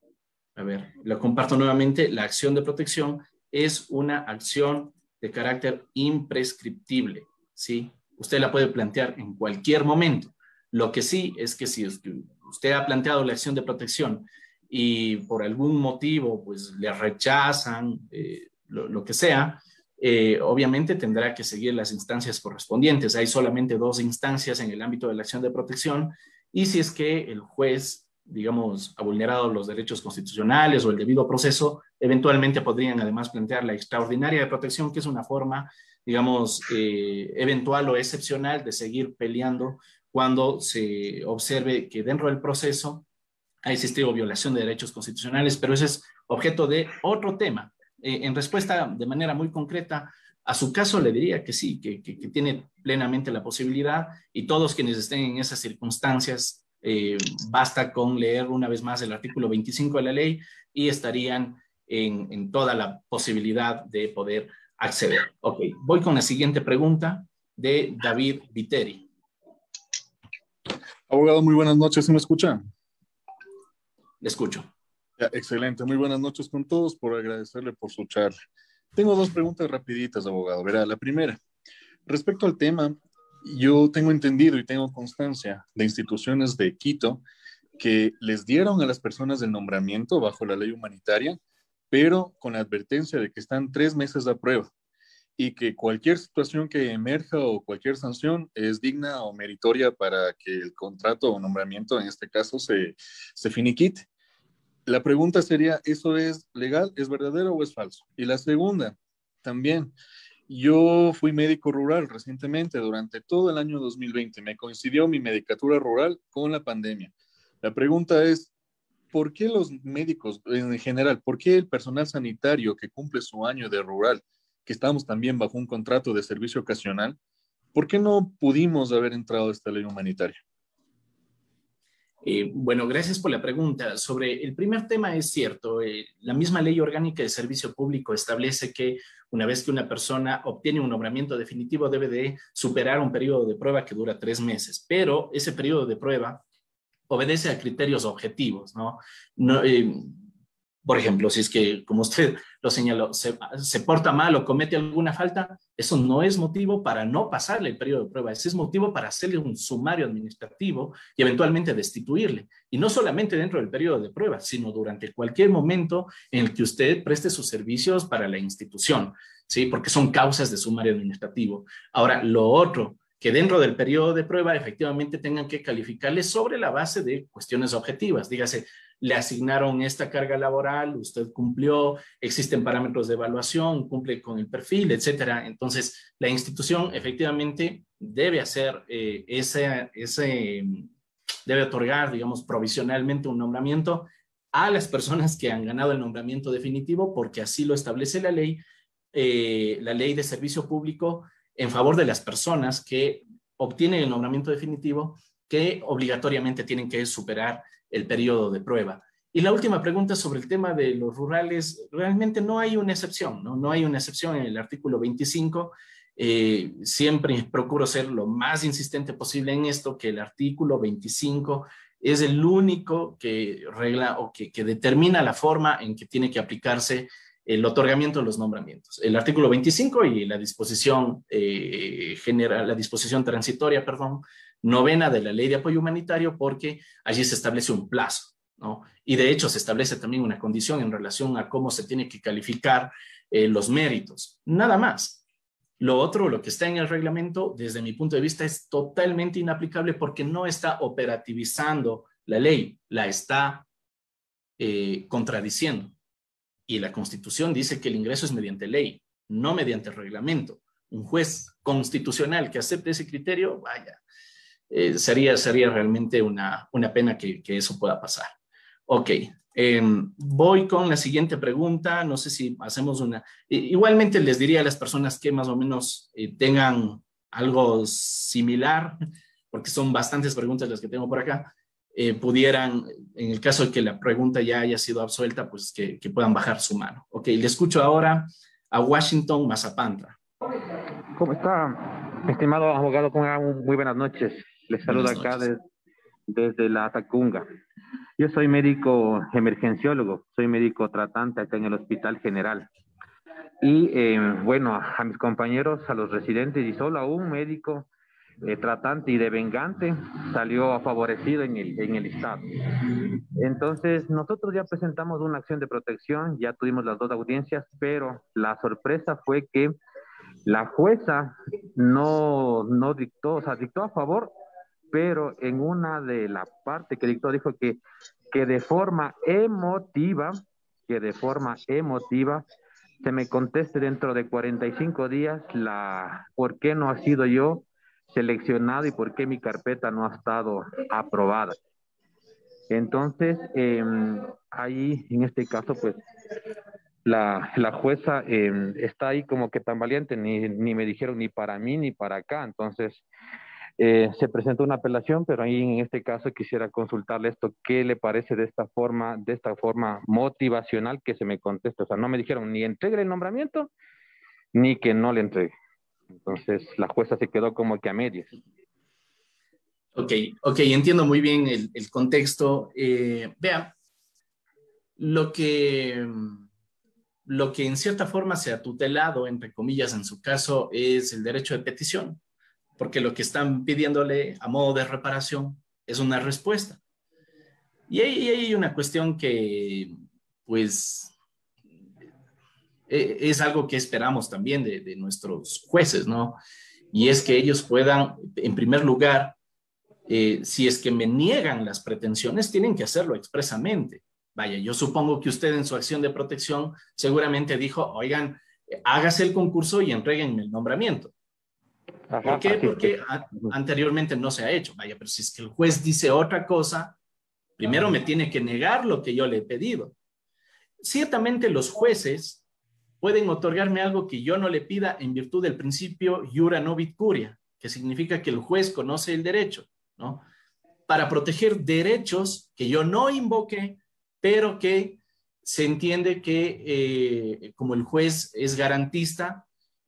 la acción de protección es una acción de carácter imprescriptible, ¿sí? Usted la puede plantear en cualquier momento. Lo que sí es que si usted ha planteado la acción de protección y por algún motivo pues le rechazan, lo que sea, obviamente tendrá que seguir las instancias correspondientes. Hay solamente 2 instancias en el ámbito de la acción de protección y si es que el juez, digamos, ha vulnerado los derechos constitucionales o el debido proceso, eventualmente podrían además plantear la extraordinaria de protección, que es una forma, digamos, eventual o excepcional de seguir peleando cuando se observe que dentro del proceso ha existido violación de derechos constitucionales, pero ese es objeto de otro tema. En respuesta de manera muy concreta a su caso, le diría que sí, que tiene plenamente la posibilidad y todos quienes estén en esas circunstancias, basta con leer una vez más el artículo 25 de la ley y estarían en toda la posibilidad de poder acceder. Ok, voy con la siguiente pregunta de David Viteri. Abogado, muy buenas noches, ¿sí me escucha? Le escucho. Ya, excelente, muy buenas noches con todos, por agradecerle por su charla. Tengo 2 preguntas rapiditas, abogado. Verá, la primera, respecto al tema Yo tengo entendido y tengo constancia de instituciones de Quito que les dieron a las personas el nombramiento bajo la ley humanitaria, pero con la advertencia de que están 3 meses a prueba y que cualquier situación que emerja o cualquier sanción es digna o meritoria para que el contrato o nombramiento, en este caso, se finiquite. La pregunta sería, ¿eso es legal, es verdadero o es falso? Y la segunda, también, yo fui médico rural recientemente, durante todo el año 2020, me coincidió mi medicatura rural con la pandemia. La pregunta es, ¿por qué los médicos en general, por qué el personal sanitario que cumple su año de rural, que estamos también bajo un contrato de servicio ocasional, por qué no pudimos haber entrado a esta ley humanitaria? Bueno, gracias por la pregunta. Sobre el primer tema es cierto, la misma ley orgánica de servicio público establece que una vez que una persona obtiene un nombramiento definitivo debe de superar un periodo de prueba que dura 3 meses, pero ese periodo de prueba obedece a criterios objetivos, ¿no? No, por ejemplo, si es que, como usted lo señaló, se porta mal o comete alguna falta, eso no es motivo para no pasarle el periodo de prueba, ese es motivo para hacerle un sumario administrativo y eventualmente destituirle. Y no solamente dentro del periodo de prueba, sino durante cualquier momento en el que usted preste sus servicios para la institución, ¿sí? Porque son causas de sumario administrativo. Ahora, lo otro, que dentro del periodo de prueba efectivamente tengan que calificarle sobre la base de cuestiones objetivas. Dígase, le asignaron esta carga laboral, usted cumplió, existen parámetros de evaluación, cumple con el perfil, etcétera. Entonces, la institución efectivamente debe hacer debe otorgar, digamos, provisionalmente un nombramiento a las personas que han ganado el nombramiento definitivo, porque así lo establece la ley de servicio público en favor de las personas que obtienen el nombramiento definitivo, que obligatoriamente tienen que superar el periodo de prueba. Y la última pregunta sobre el tema de los rurales, realmente no hay una excepción, ¿no? No hay una excepción en el artículo 25. Siempre procuro ser lo más insistente posible en esto, que el artículo 25 es el único que regla o que determina la forma en que tiene que aplicarse el otorgamiento de los nombramientos. El artículo 25 y la disposición general, la disposición transitoria, perdón, novena de la Ley de Apoyo Humanitario, porque allí se establece un plazo, ¿no? Y de hecho se establece también una condición en relación a cómo se tiene que calificar los méritos. Nada más. Lo otro, lo que está en el reglamento, desde mi punto de vista, es totalmente inaplicable porque no está operativizando la ley, la está contradiciendo. Y la Constitución dice que el ingreso es mediante ley, no mediante reglamento. Un juez constitucional que acepte ese criterio, vaya, sería realmente una pena que eso pueda pasar. Ok, voy con la siguiente pregunta. No sé si hacemos una... igualmente les diría a las personas que más o menos tengan algo similar, porque son bastantes preguntas las que tengo por acá, pudieran, en el caso de que la pregunta ya haya sido absuelta, pues que puedan bajar su mano. Ok, le escucho ahora a Washington Mazapantra. ¿Cómo está, estimado abogado? Muy buenas noches. Les saludo acá desde la Tacunga. Yo soy médico emergenciólogo, soy médico tratante acá en el Hospital General. Y bueno, a mis compañeros, a los residentes y solo a un médico tratante y devengante salió favorecido en el Estado. Entonces, nosotros ya presentamos una acción de protección, ya tuvimos las 2 audiencias, pero la sorpresa fue que la jueza no dictó, o sea, dictó a favor, pero en una de la parte que dictó dijo que de forma emotiva, se me conteste dentro de 45 días por qué no ha sido yo seleccionado y por qué mi carpeta no ha estado aprobada. Entonces, ahí en este caso, pues, la jueza está ahí como que tan valiente, ni me dijeron ni para mí ni para acá. Entonces, se presentó una apelación, pero ahí en este caso quisiera consultarle esto, ¿qué le parece de esta forma motivacional que se me conteste? O sea, no me dijeron ni entregue el nombramiento, ni que no le entregue. Entonces, la jueza se quedó como que a medias. Ok, entiendo muy bien el contexto. Vea, lo que en cierta forma se ha tutelado, entre comillas, en su caso, es el derecho de petición. porque lo que están pidiéndole a modo de reparación es una respuesta. Y ahí hay una cuestión que, pues, es algo que esperamos también de nuestros jueces, ¿no? Y es que ellos puedan, en primer lugar, si es que me niegan las pretensiones, tienen que hacerlo expresamente. Vaya, yo supongo que usted en su acción de protección seguramente dijo, oigan, hágase el concurso y entréguenme el nombramiento. Ajá, ¿Por qué? así Porque es. anteriormente no se ha hecho. Vaya, pero si es que el juez dice otra cosa, primero me tiene que negar lo que yo le he pedido. Ciertamente los jueces pueden otorgarme algo que yo no le pida en virtud del principio iura novit curia, que significa que el juez conoce el derecho, ¿no? Para proteger derechos que yo no invoqué, pero que se entiende que como el juez es garantista,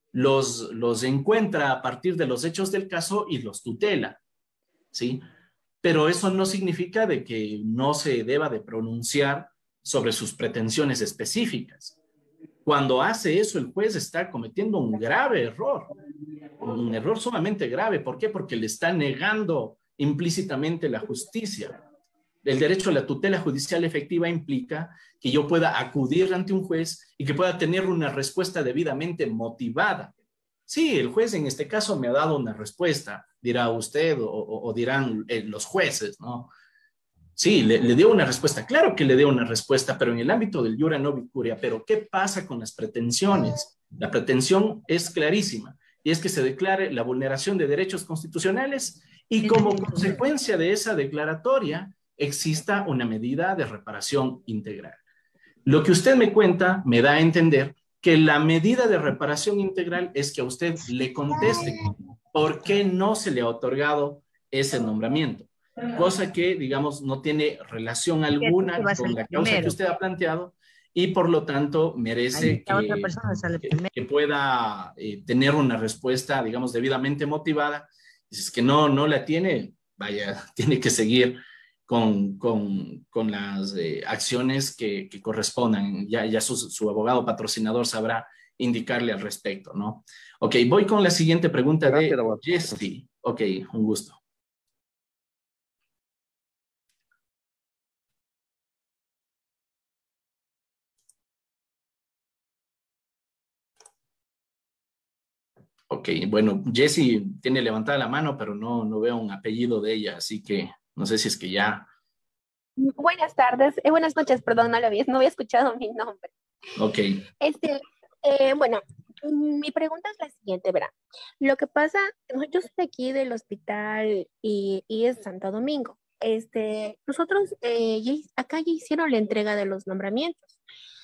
los encuentra a partir de los hechos del caso y los tutela, ¿sí? Pero eso no significa de que no se deba de pronunciar sobre sus pretensiones específicas. Cuando hace eso, el juez está cometiendo un grave error, un error sumamente grave. ¿Por qué? Porque le está negando implícitamente la justicia. El derecho a la tutela judicial efectiva implica que yo pueda acudir ante un juez y que pueda tener una respuesta debidamente motivada. Sí, el juez en este caso me ha dado una respuesta, dirá usted o dirán los jueces, ¿no? Sí, le dio una respuesta, claro que le dio una respuesta, pero en el ámbito del iura novit curia. Pero ¿qué pasa con las pretensiones? La pretensión es clarísima y es que se declare la vulneración de derechos constitucionales y como consecuencia de esa declaratoria exista una medida de reparación integral. Lo que usted me cuenta me da a entender que la medida de reparación integral es que a usted le conteste por qué no se le ha otorgado ese nombramiento, cosa que, digamos, no tiene relación alguna con la causa que usted ha planteado y por lo tanto merece que pueda tener una respuesta, digamos, debidamente motivada. Si es que no la tiene, vaya, tiene que seguir con las acciones que correspondan. Ya su abogado patrocinador sabrá indicarle al respecto, ¿no? Ok, voy con la siguiente pregunta de Jesse. Ok, un gusto. Ok, bueno, Jessie tiene levantada la mano, pero no veo un apellido de ella, así que no sé si es que ya... Buenas tardes, buenas noches, perdón, no había escuchado mi nombre. Ok. Bueno, mi pregunta es la siguiente, verá. Lo que pasa, yo soy aquí del hospital y es Santo Domingo. Nosotros acá ya hicieron la entrega de los nombramientos.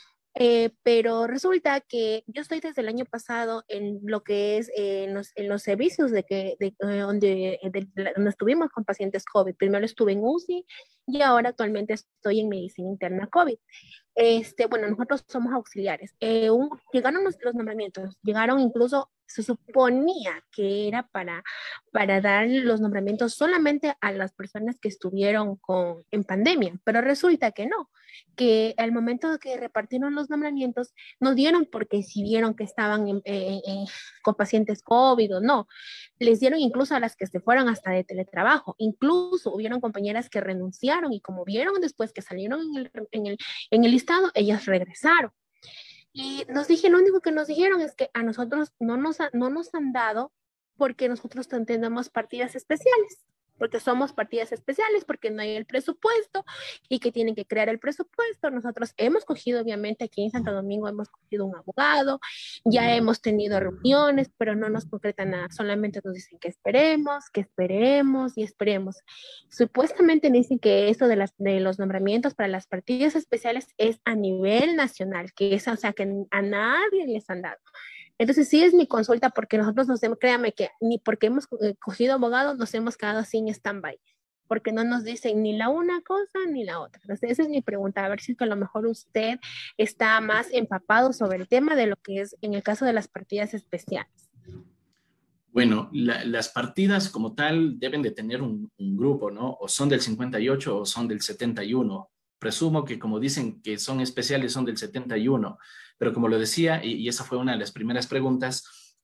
Pero resulta que yo estoy desde el año pasado en lo que es en los servicios donde estuvimos con pacientes COVID. Primero estuve en UCI y ahora actualmente estoy en medicina interna COVID. Bueno, nosotros somos auxiliares. Llegaron los nombramientos, llegaron incluso, se suponía que era para dar los nombramientos solamente a las personas que estuvieron en pandemia, pero resulta que no, que al momento de que repartieron los nombramientos, no dieron porque si vieron que estaban con pacientes COVID o no, les dieron incluso a las que se fueron hasta de teletrabajo, incluso hubieron compañeras que renunciaron y como vieron después que salieron en el listado, ellas regresaron. Y lo único que nos dijeron es que a nosotros no nos han dado porque nosotros tenemos partidas especiales, porque somos partidas especiales, porque no hay el presupuesto y que tienen que crear el presupuesto. Nosotros hemos cogido, obviamente, aquí en Santo Domingo hemos cogido un abogado, ya hemos tenido reuniones, pero no nos concretan nada, solamente nos dicen que esperemos y esperemos. Supuestamente dicen que esto de los nombramientos para las partidas especiales es a nivel nacional, que a nadie les han dado. Entonces sí es mi consulta porque nosotros créame que ni porque hemos cogido abogados nos hemos quedado sin stand-by, porque no nos dicen ni la una cosa ni la otra. Entonces esa es mi pregunta, a ver si es que a lo mejor usted está más empapado sobre el tema de lo que es en el caso de las partidas especiales. Bueno, las partidas como tal deben de tener un grupo, ¿no? O son del 58 o son del 71. Presumo que como dicen que son especiales son del 71, pero como lo decía, y esa fue una de las primeras preguntas,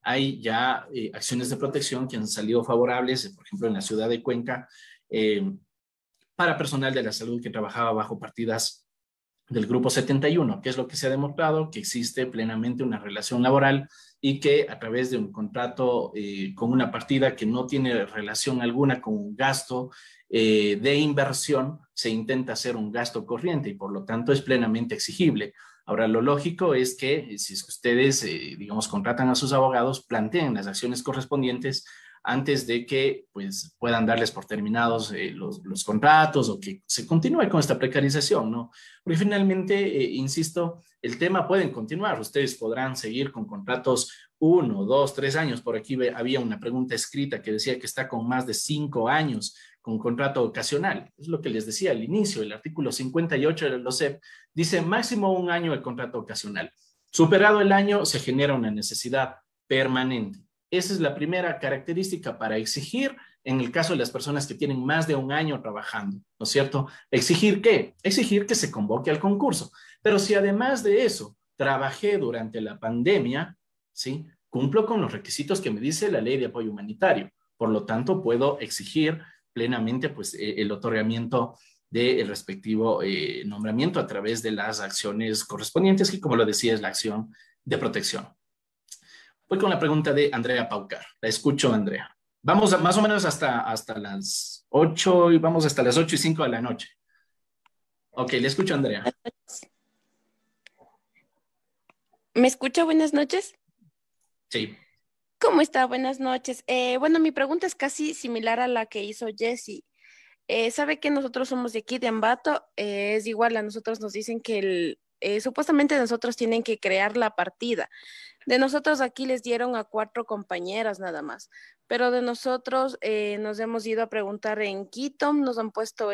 hay ya acciones de protección que han salido favorables, por ejemplo, en la ciudad de Cuenca, para personal de la salud que trabajaba bajo partidas del Grupo 71, que es lo que se ha demostrado, que existe plenamente una relación laboral y que a través de un contrato con una partida que no tiene relación alguna con un gasto de inversión, se intenta hacer un gasto corriente y por lo tanto es plenamente exigible. Ahora, lo lógico es que si es que ustedes, digamos, contratan a sus abogados, planteen las acciones correspondientes antes de que pues, puedan darles por terminados los contratos o que se continúe con esta precarización, ¿no? Porque finalmente, insisto, el tema pueden continuar. Ustedes podrán seguir con contratos 1, 2, 3 años. Por aquí había una pregunta escrita que decía que está con más de 5 años con contrato ocasional. Es lo que les decía al inicio. El artículo 58 del LOCEP dice máximo 1 año de contrato ocasional. Superado el año, se genera una necesidad permanente. Esa es la primera característica para exigir en el caso de las personas que tienen más de 1 año trabajando, ¿no es cierto? ¿Exigir qué? Exigir que se convoque al concurso. Pero si además de eso trabajé durante la pandemia, ¿sí? Cumplo con los requisitos que me dice la Ley de Apoyo Humanitario. Por lo tanto, puedo exigir plenamente pues, el otorgamiento del respectivo nombramiento a través de las acciones correspondientes, que como lo decía es la acción de protección. Voy con la pregunta de Andrea Paucar. La escucho, Andrea. Vamos más o menos hasta las 8 y vamos hasta las 8:05 de la noche. Ok, le escucho, Andrea. ¿Me escucha? Buenas noches. Sí. ¿Cómo está? Buenas noches. Bueno, mi pregunta es casi similar a la que hizo Jessie. Sabe que nosotros somos de aquí, de Ambato. Es igual, a nosotros nos dicen que supuestamente nosotros tienen que crear la partida. De nosotros aquí les dieron a 4 compañeras nada más, pero de nosotros nos hemos ido a preguntar en Quito, nos han puesto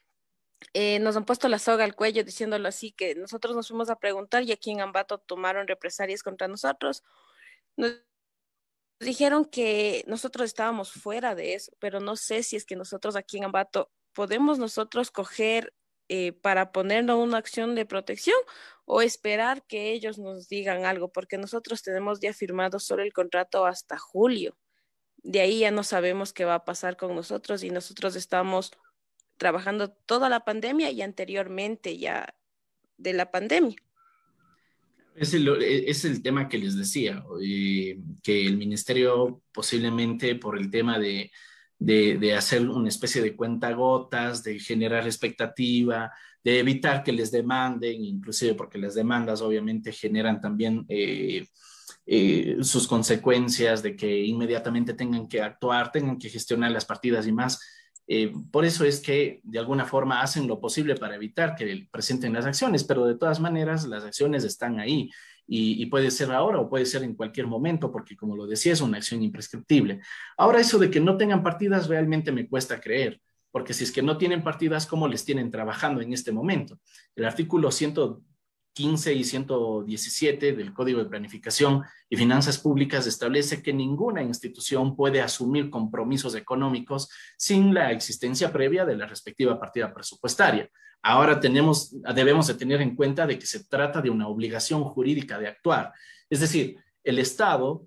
la soga al cuello, diciéndolo así, que nosotros nos fuimos a preguntar y aquí en Ambato tomaron represalias contra nosotros. Nos dijeron que nosotros estábamos fuera de eso, pero no sé si es que nosotros aquí en Ambato podemos nosotros coger para ponernos una acción de protección o esperar que ellos nos digan algo, porque nosotros tenemos ya firmado solo el contrato hasta julio. De ahí ya no sabemos qué va a pasar con nosotros y nosotros estamos trabajando toda la pandemia y anteriormente ya de la pandemia. Es el tema que les decía, que el ministerio posiblemente por el tema de hacer una especie de cuentagotas, de generar expectativa, de evitar que les demanden, inclusive porque las demandas obviamente generan también sus consecuencias de que inmediatamente tengan que actuar, tengan que gestionar las partidas y más. Por eso es que de alguna forma hacen lo posible para evitar que presenten las acciones, pero de todas maneras las acciones están ahí y puede ser ahora o puede ser en cualquier momento, porque como lo decía, es una acción imprescriptible. Ahora eso de que no tengan partidas realmente me cuesta creer, porque si es que no tienen partidas, ¿cómo les tienen trabajando en este momento? El artículo 115 y 117 del Código de Planificación y Finanzas Públicas establece que ninguna institución puede asumir compromisos económicos sin la existencia previa de la respectiva partida presupuestaria. Ahora debemos de tener en cuenta de que se trata de una obligación jurídica de actuar. Es decir, el Estado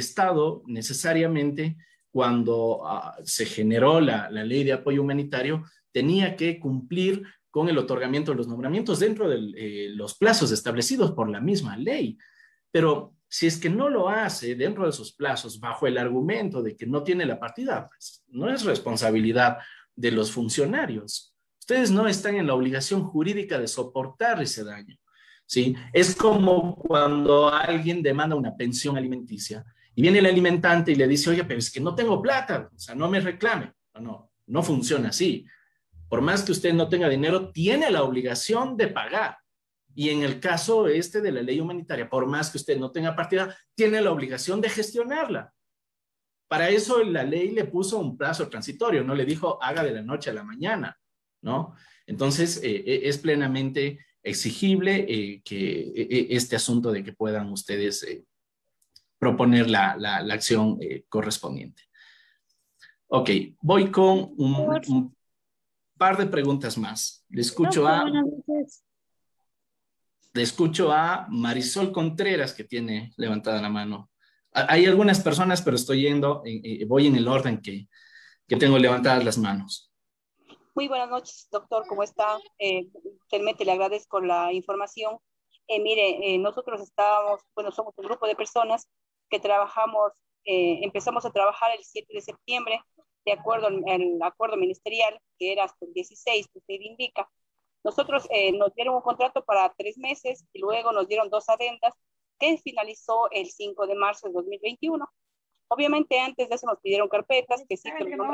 necesariamente cuando se generó la Ley de Apoyo Humanitario tenía que cumplir con el otorgamiento de los nombramientos dentro de los plazos establecidos por la misma ley. Pero si es que no lo hace dentro de esos plazos, bajo el argumento de que no tiene la partida, pues no es responsabilidad de los funcionarios. Ustedes no están en la obligación jurídica de soportar ese daño, ¿sí? Es como cuando alguien demanda una pensión alimenticia y viene el alimentante y le dice, oye, pero es que no tengo plata, o sea, no me reclame. No funciona así. Por más que usted no tenga dinero, tiene la obligación de pagar. Y en el caso de la ley humanitaria, por más que usted no tenga partida, tiene la obligación de gestionarla. Para eso la ley le puso un plazo transitorio, no le dijo haga de la noche a la mañana, ¿no? Entonces, es plenamente exigible que este asunto de que puedan ustedes proponer la acción correspondiente. Ok, voy con un par de preguntas más. Le escucho a Marisol Contreras, que tiene levantada la mano. Hay algunas personas, pero voy en el orden que tengo levantadas las manos. Muy buenas noches, doctor, ¿cómo está? Realmente le agradezco la información. Mire, nosotros somos un grupo de personas que empezamos a trabajar el 7 de septiembre, de acuerdo al acuerdo ministerial, que era hasta el 16, que usted indica. Nosotros nos dieron un contrato para 3 meses y luego nos dieron 2 adendas que finalizó el 5 de marzo de 2021. Obviamente antes de eso nos pidieron carpetas, que sí,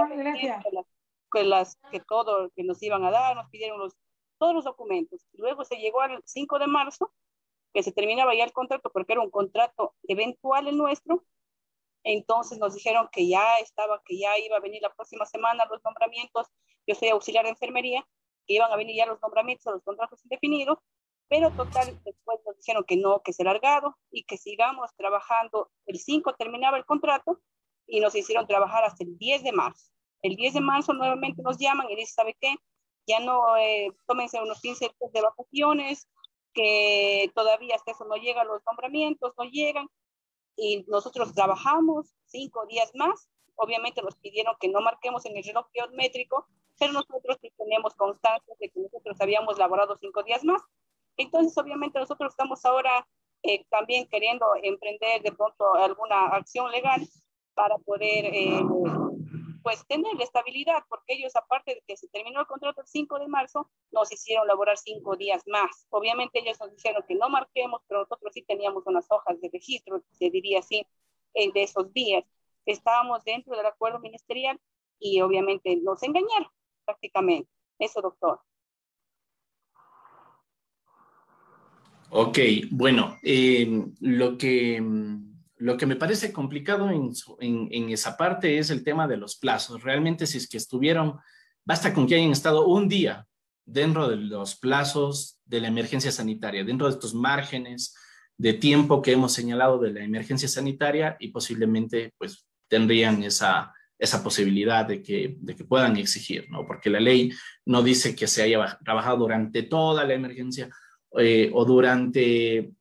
que todo que nos iban a dar, nos pidieron todos los documentos. Luego se llegó al 5 de marzo, que se terminaba ya el contrato, porque era un contrato eventual el nuestro. Entonces nos dijeron que ya iba a venir la próxima semana los nombramientos. Yo soy auxiliar de enfermería, que iban a venir ya los nombramientos a los contratos indefinidos, pero total, después nos dijeron que no, que se largado y que sigamos trabajando. El 5 terminaba el contrato y nos hicieron trabajar hasta el 10 de marzo. El 10 de marzo nuevamente nos llaman y dicen, ¿sabe qué? Ya no, tómense unos 15 días de vacaciones, que todavía hasta eso no llegan los nombramientos, no llegan. Y nosotros trabajamos 5 días más. Obviamente nos pidieron que no marquemos en el reloj biométrico, pero nosotros sí tenemos constancia de que nosotros habíamos laborado 5 días más. Entonces, obviamente, nosotros estamos ahora también queriendo emprender de pronto alguna acción legal para poder pues tener la estabilidad, porque ellos, aparte de que se terminó el contrato el 5 de marzo, nos hicieron laborar 5 días más. Obviamente ellos nos dijeron que no marquemos, pero nosotros sí teníamos unas hojas de registro, se diría así, de esos días. Estábamos dentro del acuerdo ministerial y obviamente nos engañaron prácticamente. Eso, doctor. Ok, bueno, lo que me parece complicado en esa parte es el tema de los plazos. Realmente, si es que basta con que hayan estado un día dentro de los plazos de la emergencia sanitaria, dentro de estos márgenes de tiempo que hemos señalado de la emergencia sanitaria, y posiblemente pues tendrían esa posibilidad de que puedan exigir, ¿no? Porque la ley no dice que se haya trabajado durante toda la emergencia o durante,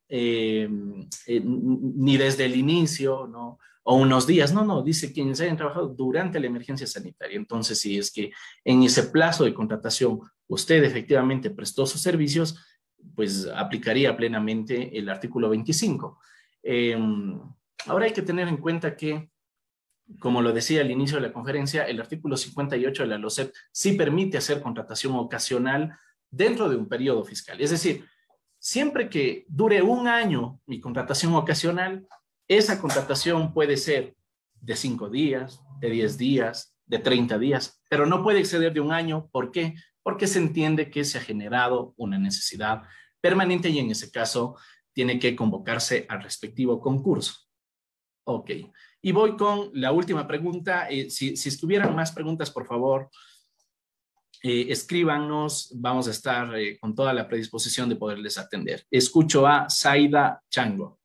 ni desde el inicio, ¿no? O unos días, no, dice quienes hayan trabajado durante la emergencia sanitaria. Entonces, si es que en ese plazo de contratación usted efectivamente prestó sus servicios, pues aplicaría plenamente el artículo 25. Ahora hay que tener en cuenta que, como lo decía al inicio de la conferencia, el artículo 58 de la LOCEP sí permite hacer contratación ocasional dentro de un periodo fiscal. Es decir, siempre que dure un año mi contratación ocasional, esa contratación puede ser de 5 días, de 10 días, de 30 días, pero no puede exceder de un año. ¿Por qué? Porque se entiende que se ha generado una necesidad permanente y en ese caso tiene que convocarse al respectivo concurso. Ok, y voy con la última pregunta. Si estuvieran más preguntas, por favor, escríbanos, vamos a estar con toda la predisposición de poderles atender. Escucho a Zaida Chango.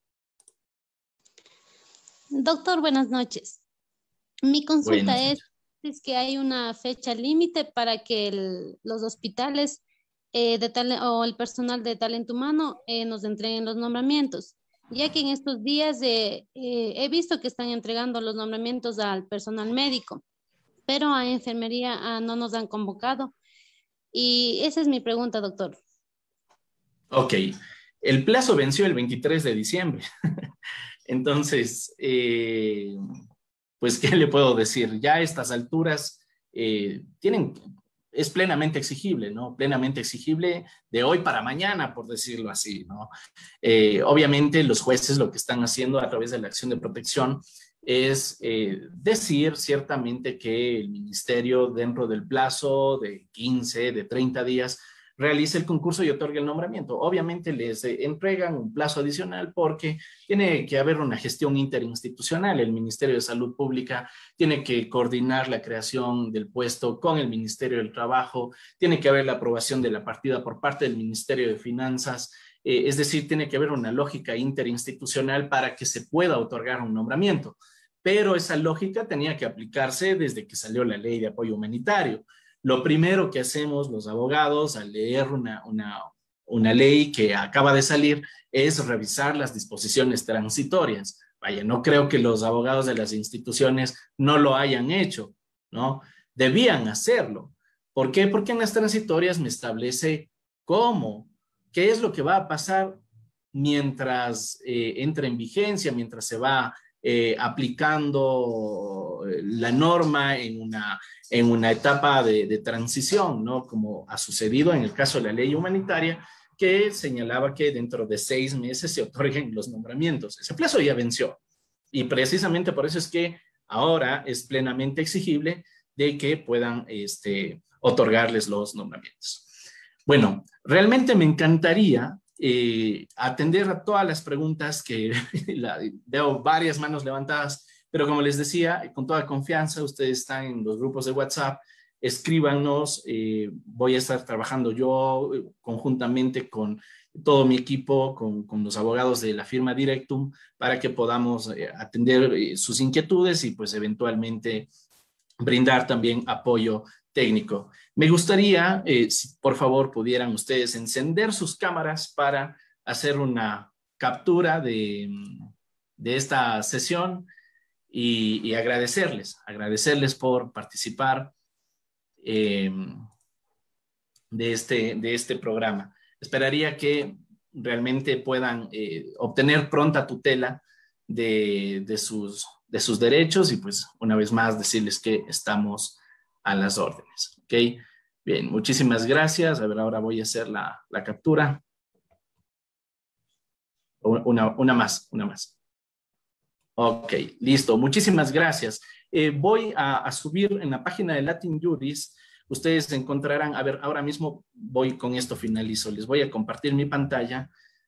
Doctor, buenas noches. Mi consulta es que hay una fecha límite para que los hospitales o el personal de talento humano nos entreguen los nombramientos, ya que en estos días he visto que están entregando los nombramientos al personal médico, pero a enfermería no nos han convocado. Y esa es mi pregunta, doctor. Ok, el plazo venció el 23 de diciembre. Entonces, pues, ¿qué le puedo decir? Ya a estas alturas es plenamente exigible, ¿no? Plenamente exigible de hoy para mañana, por decirlo así, ¿no? Obviamente los jueces lo que están haciendo a través de la acción de protección es decir ciertamente que el ministerio dentro del plazo de 15, de 30 días realice el concurso y otorgue el nombramiento. Obviamente les entregan un plazo adicional porque tiene que haber una gestión interinstitucional. El Ministerio de Salud Pública tiene que coordinar la creación del puesto con el Ministerio del Trabajo, tiene que haber la aprobación de la partida por parte del Ministerio de Finanzas, es decir, tiene que haber una lógica interinstitucional para que se pueda otorgar un nombramiento. Pero esa lógica tenía que aplicarse desde que salió la ley de apoyo humanitario. Lo primero que hacemos los abogados al leer una ley que acaba de salir es revisar las disposiciones transitorias Vaya, no creo que los abogados de las instituciones no lo hayan hecho, ¿no? Debían hacerlo. ¿Por qué? Porque en las transitorias me establece cómo, qué es lo que va a pasar mientras entra en vigencia, mientras se va aplicando la norma en una etapa de transición, ¿no? Como ha sucedido en el caso de la ley humanitaria, que señalaba que dentro de 6 meses se otorguen los nombramientos. Ese plazo ya venció. Y precisamente por eso es que ahora es plenamente exigible de que puedan otorgarles los nombramientos. Bueno, realmente me encantaría atender a todas las preguntas que veo varias manos levantadas, pero como les decía, con toda confianza, ustedes están en los grupos de WhatsApp, escríbanos, voy a estar trabajando yo conjuntamente con todo mi equipo, con los abogados de la firma Directum, para que podamos atender sus inquietudes y pues eventualmente brindar también apoyo técnico. Me gustaría, si por favor pudieran ustedes encender sus cámaras para hacer una captura de esta sesión y agradecerles por participar de este programa. Esperaría que realmente puedan obtener pronta tutela de sus derechos y pues una vez más decirles que estamos a las órdenes. ¿Ok? Bien, muchísimas gracias. A ver, ahora voy a hacer la captura. Una más. Ok, listo. Muchísimas gracias. Voy a subir en la página de Latin Juris. Ustedes encontrarán, a ver, ahora mismo voy con esto, finalizo. Les voy a compartir mi pantalla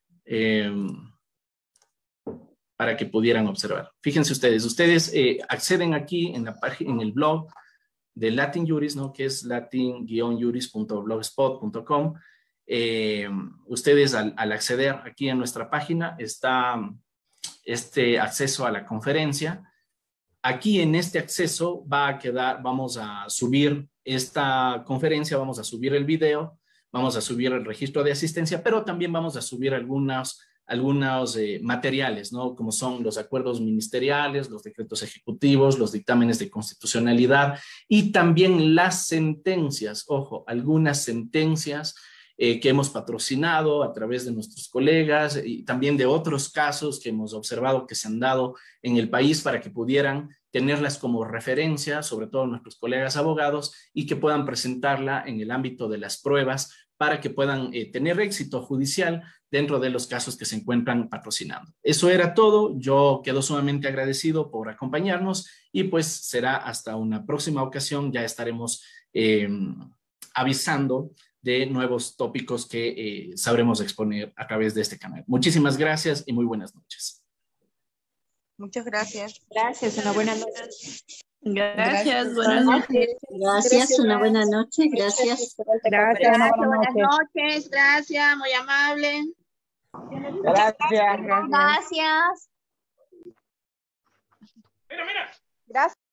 para que pudieran observar. Fíjense ustedes acceden aquí en la página, en el blog de Latin Juris, ¿no? Que es latin-juris.blogspot.com. Ustedes al acceder aquí en nuestra página está este acceso a la conferencia. Aquí en este acceso va a quedar, vamos a subir esta conferencia, vamos a subir el video, vamos a subir el registro de asistencia, pero también vamos a subir algunos materiales, ¿no? Como son los acuerdos ministeriales, los decretos ejecutivos, los dictámenes de constitucionalidad y también las sentencias, ojo, algunas sentencias que hemos patrocinado a través de nuestros colegas y también de otros casos que hemos observado que se han dado en el país para que pudieran tenerlas como referencia, sobre todo nuestros colegas abogados, y que puedan presentarla en el ámbito de las pruebas para que puedan tener éxito judicial dentro de los casos que se encuentran patrocinando. Eso era todo. Yo quedo sumamente agradecido por acompañarnos y pues será hasta una próxima ocasión. Ya estaremos avisando de nuevos tópicos que sabremos exponer a través de este canal. Muchísimas gracias y muy buenas noches. Muchas gracias. Gracias, una buena noche. Gracias, buenas noches. Gracias, una buena noche. Gracias. Gracias, buenas noches. Gracias, muy amable. Gracias. Gracias. Mira. Gracias.